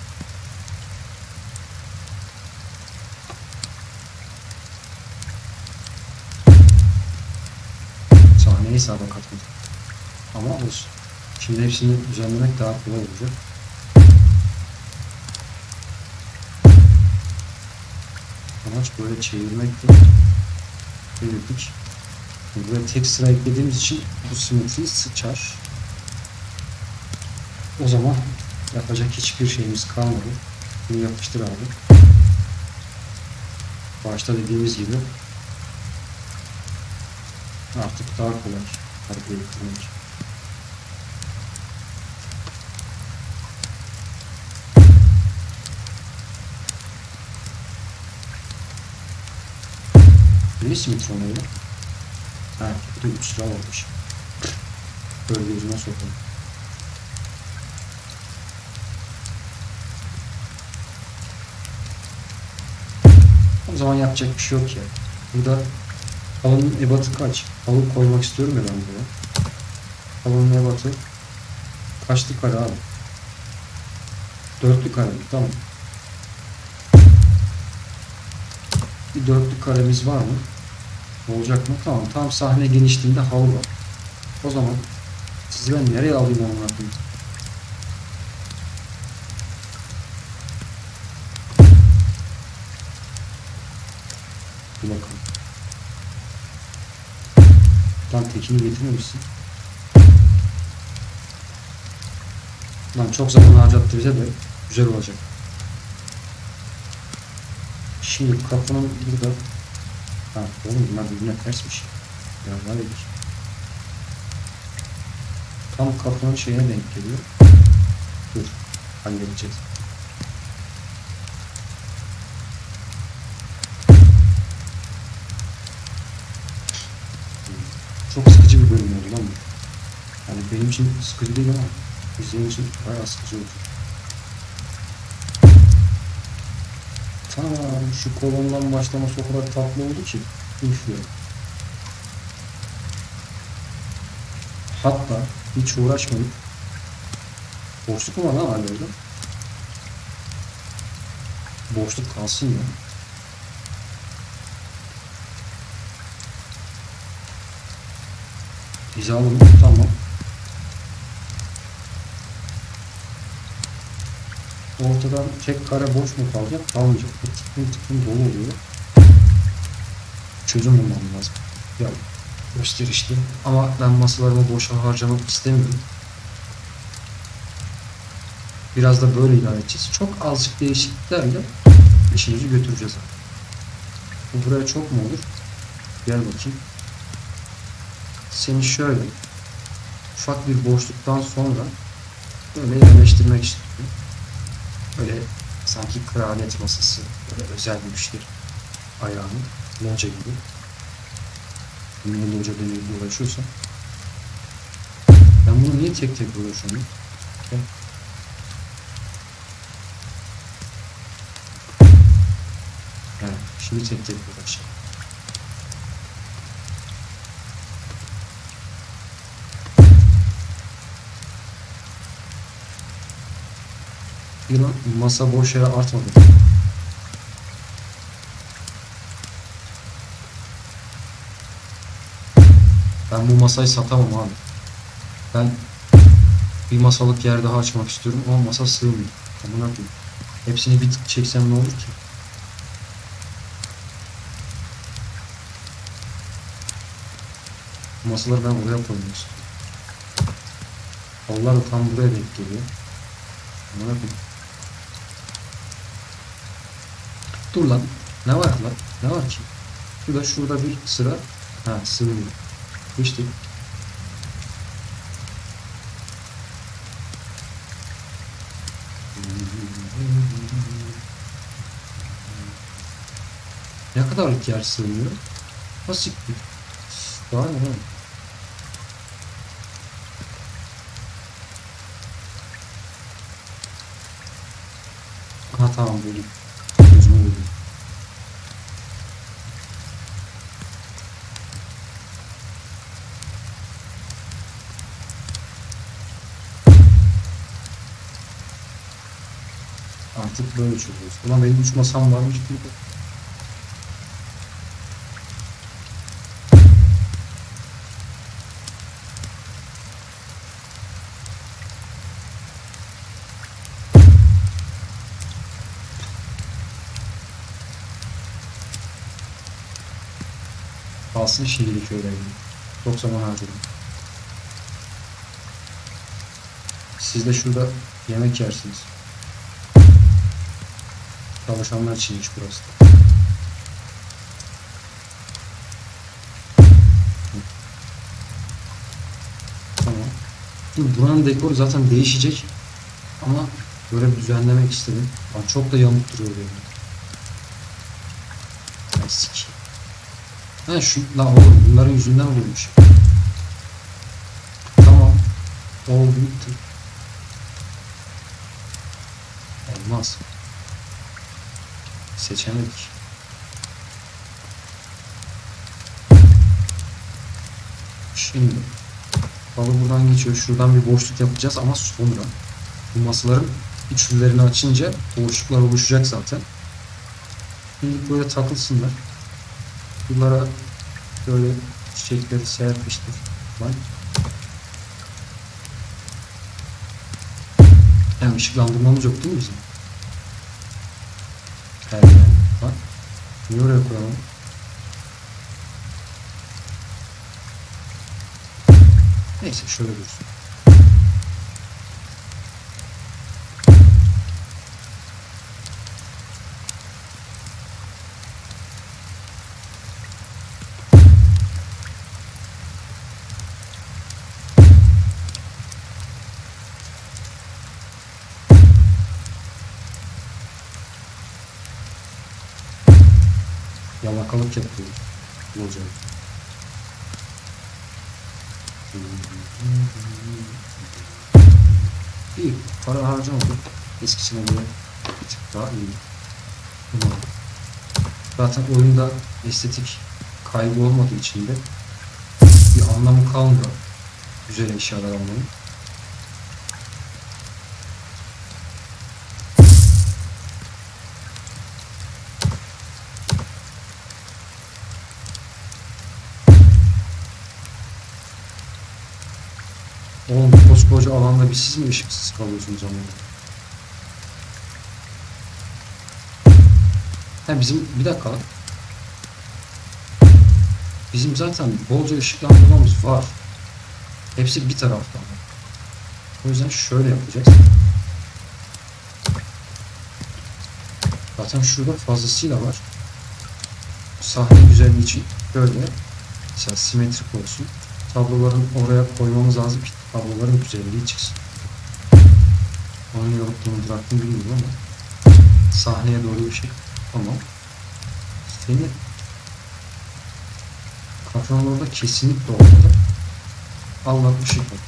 Sahneyi hesaba katmadım. Ama olsun. Şimdi hepsini düzenlemek daha kolay olacak. Amaç böyle çevirmekti. Çevirdik. Buraya tek sıra eklediğimiz için bu simetriyi sıçar. O zaman yapacak hiçbir şeyimiz kalmadı. Bunu yapıştır abi. Başta dediğimiz gibi artık daha kolay hareket ettirmek. Ne simetri onu öyle? Ha, bu da 3 lira olmuş. Böyle gözüne sokalım. O zaman yapacak bir şey yok ya. Burada halının ebatı kaç? Halı koymak istiyorum ya ben buraya. Halının ebatı kaçlı kare abi? 4'lü kare mi? Tamam. Bir 4'lü karemiz var mı? Olacak mı? Tamam. Tam sahne genişliğinde halı var. O zaman sizi ben nereye alayım onu yapayım? Bir bakalım. Lan tekini getirmemişsin. Lan çok zaman harcattı bize de güzel olacak. Şimdi kapının burada. Ha oğlum bunlar birbirine tersmiş. Ya böyledir. Tam kapının şeyine denk geliyor. Dur. Halledeceğiz. Çok sıkıcı bir bölüm oldu lan bu. Yani benim için sıkıcı değil ama izleyen için bayağı sıkıcı oldu. Tamam, şu kolondan başlaması o kadar tatlı oldu ki. Üflüyor. Hatta hiç uğraşmayıp boşluk mu var lan hala orada? Boşluk kalsın ya. Hizalı mı? Tamam. Ortadan tek kare boş mu kalacak? Kalmayacak. Tıklım tıklım dolu oluyor. Çözüm bulmam lazım. Ya gösterişli. Ama ben masalarımı boşa harcamak istemiyorum. Biraz da böyle idare edeceğiz. Çok azıcık değişikliklerle işimizi götüreceğiz. Bu buraya çok mu olur? Gel bakayım. Seni şöyle ufak bir boşluktan sonra böyle yerleştirmek istiyorum. Böyle sanki kraliyet masası, böyle özel bir müşteri ayağını, loca gibi. Niye loca deneyip uğraşıyorsam. Ben bunu niye tek tek uğraşıyorum? Okay. Yani şimdi tek tek uğraşacağım. Yine masa boş yere artmadı. Ben bu masayı satamam abi. Ben bir masalık yer daha açmak istiyorum ama masa sığmıyor. Amına koyayım. Hepsini bir tık çeksem ne olur ki? Masaları ben oraya koymak istiyorum. Halılar da tam buraya denk geliyor. Amına koyayım. Dur lan. Ne var lan? Ne var ki? Şurada bir sıra. Ha sığmıyor. İşte. Ne kadarlık yer sığmıyor? Nasıl bir? Daha ne lan? Ha tamam buldum. Gözüme buldum. Artık böyle çözüyoruz. Ulan benim 3 masam varmış gibi. Kalsın şimdilik öyle. Çok zaman harcadım. Siz de şurada yemek yersiniz. Çalışanlar içinmiş burası. Tamam. Şimdi buranın dekoru zaten değişecek. Ama böyle bir düzenlemek istedim. Lan çok da yamuk duruyor benim. Ay sikeyim. Ha şu la oğlum bunların yüzünden vurmuş. Tamam. Oldu bitti. Olmaz. Seçemedik. Şimdi halı buradan geçiyor. Şuradan bir boşluk yapacağız ama sonra bu masaların üçlülerini açınca boşluklar oluşacak zaten. Şimdi böyle takılsınlar. Bunlara böyle çiçekleri serpiştir. Lan. Yani ışıklandırmamız yok değil mi bizim? Evet. Bak. Niye oraya koyalım? Neyse şöyle dursun. Yalakalık yapıyoruz. Olacak. İyi. Para harcamadık. Eskisine göre bir tık daha iyi. Umarım. Zaten oyunda estetik kaybı olmadığı için de bir anlamı kalmıyor. Güzel eşyalar almanın. Oğlum koskoca alanda bir siz mi ışıksız kalıyorsunuz ama? Ha bizim bir dakika. Bizim zaten bolca ışıklandırmamız var. Hepsi bir taraftan. O yüzden şöyle yapacağız. Zaten şurada fazlasıyla var. Sahne güzelliği için böyle mesela simetrik olsun. Tabloların oraya koymamız lazım ki tabloların güzelliği çıksın. Onun yorulduğunu bıraktım bilmiyorum ama sahneye doğru bir şey. Tamam. Seni kafan orada kesinlikle olmalı. Allah ışık var.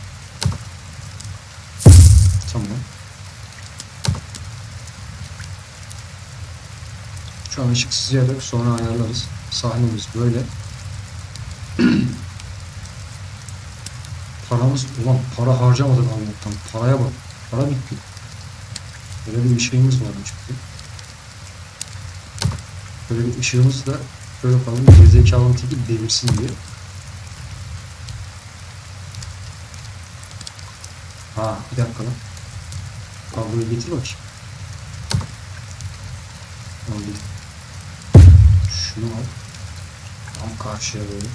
Tamam. Şu an ışıksız yerde sonra ayarlarız. Sahnemiz böyle. Paramız ulan para harcamadık Allah'tan. Paraya bak. Para bitti. Böyle bir şeyimiz varmış bizim. Böyle bir ışığımız da böyle falan bir zekalının teki devirsin diye. Ha bir dakika lan. Kabloyu getir bakayım. Oldu. Şunu al. Tam karşıya böyle.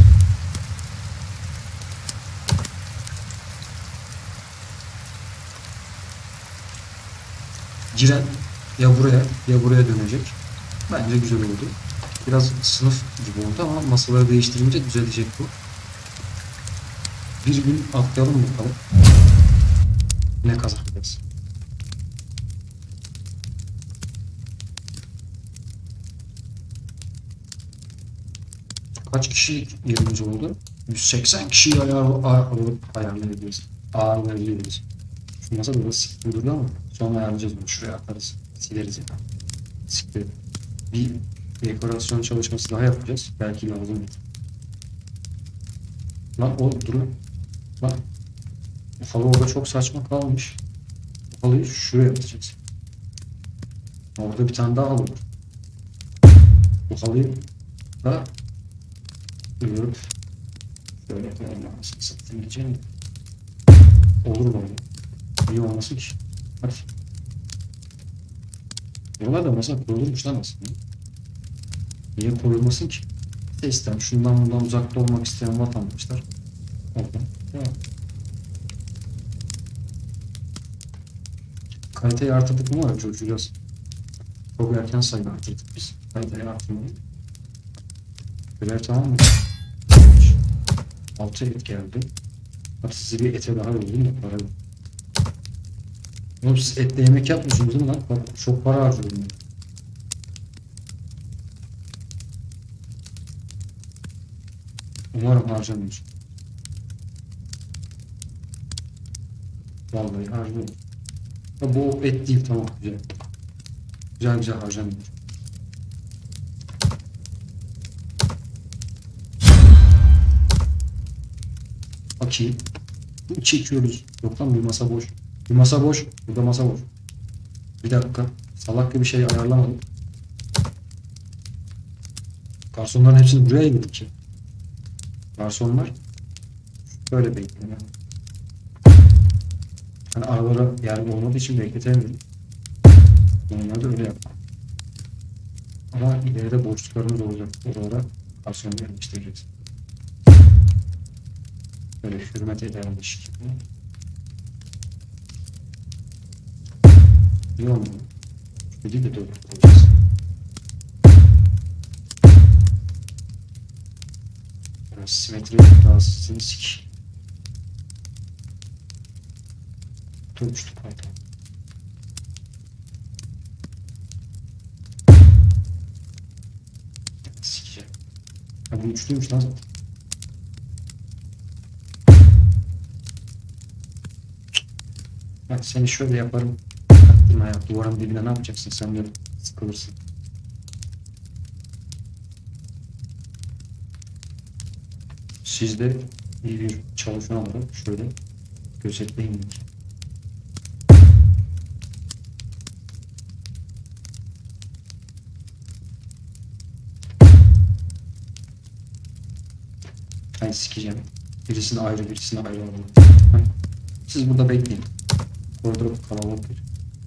Giren ya buraya ya buraya dönecek. Bence güzel oldu. Biraz sınıf gibi oldu ama masaları değiştirince düzelecek bu. Bir gün atlayalım bakalım. Ne kazanacağız? Kaç kişilik yerimiz oldu? 180 kişiyi ayarlayabiliriz. Ağırlayabiliriz. Şu masa da sıkıntı durdu ama sonra ayarlayacağız bunu. Şuraya atarız. Sileriz ya. Siktir. Bir dekorasyon çalışması daha yapacağız. Belki lazım. Lan o durun. Lan. Halı orada çok saçma kalmış. Halıyı şuraya atacağız. Orada bir tane daha halı var. Bu halıyı da örüp şöyle koyalım. Satayım diyeceğim. Olur mu? Niye olmasın ki? Hadi. Buralar da mesela koyulurmuş lan aslında. Niye koyulmasın ki? Sesten şundan bundan uzakta olmak isteyen vatandaşlar oradan devam. Kaliteyi artırdık mı var ya çocuğuz. Çok erken sayı artırdık biz. Kaliteyi artırmayı. Görev tamam mı? 6 et geldi. Hadi size bir ete daha yolladım da para yok. Oğlum siz etle yemek yapmıyorsunuz değil mi lan? Bak, çok para harcıyorum ben. Umarım harcamıyorsun. Vallahi harcıyorum. Ya bu et değil, tamam, güzel. Güzel güzel harcamıyor. Bakayım. Çekiyoruz. Yok lan, bir masa boş. Bir masa boş. Burada masa boş. Bir dakika. Salak gibi bir şey ayarlamadım. Garsonların hepsini buraya yedik ki. Garsonlar böyle bekliyor. Hani aralara yer olmadığı için bekletemiyorum. Onlar da öyle yapmam. Ama ileride boşluklarımız olacak. Oralara garsonu yerleştireceğiz. Böyle hürmet edermiş gibi. İyi olmadı. Bir de doğru koyacağız. Biraz simetri rahatsızlığını sik. Durmuştuk hayda. Sikeceğim. Ha, bu üçlüymüş lan zaten. Bak seni şöyle yaparım. Taktırma ya. Duvarın dibine ne yapacaksın? Sen de sıkılırsın. Siz de iyi bir çalışan olarak şöyle gözetleyin. Ben sikeceğim. Birisini ayrı, birisini ayrı alalım. Siz burada bekleyin. Koridor kalabalık bir.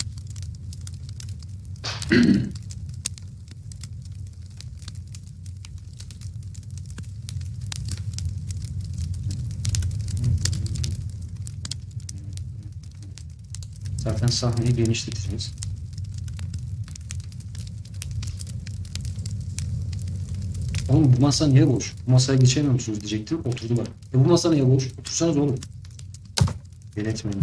Zaten sahneyi genişleteceğiz. Oğlum bu masa niye boş? Bu masaya geçemiyor musunuz diyecektim. Oturdular. Bu masa niye boş? Otursanız oğlum. Yönetmeyin.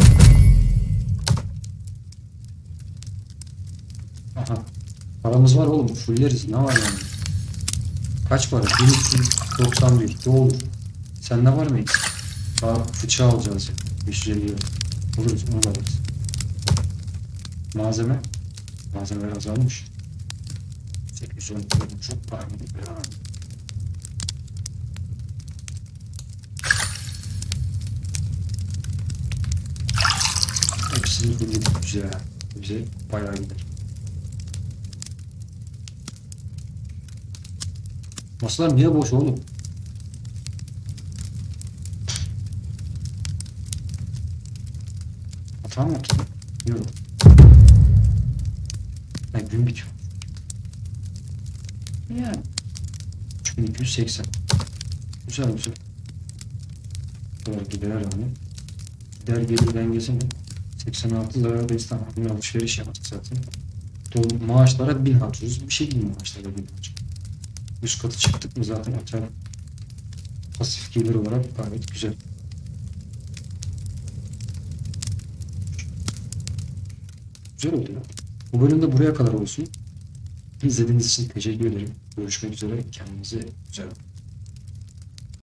Aha. Paramız var oğlum. Fulleriz. Ne var yani? Kaç para? 1391. Ne olur? Sende var mı hiç? Daha fıçı alacağız ya. 550 euro. Oluruz. Onu da alırız. Malzeme. Malzemeler azalmış. 810 euro çok pahalı. Hepsini fulledik güzel. Bize bayağı gider. Masalar niye boş oğlum? Hata mı yaptın? Yok. Yani gün bitiyor. Yani. 3280. Güzel güzel. Böyle gider herhalde. Gider gelir dengesini 86 zarardayız, tamam. Bir alışveriş yaptık zaten. Maaşlara 1000 harcıyoruz. Bir şey değil maaşlara 1000 harcıyoruz. Üst katı çıktık mı zaten otel pasif gelir olarak gayet güzel. Güzel oldu ya. Bu bölüm de buraya kadar olsun. İzlediğiniz için teşekkür ederim. Görüşmek üzere. Kendinize güzel bakın.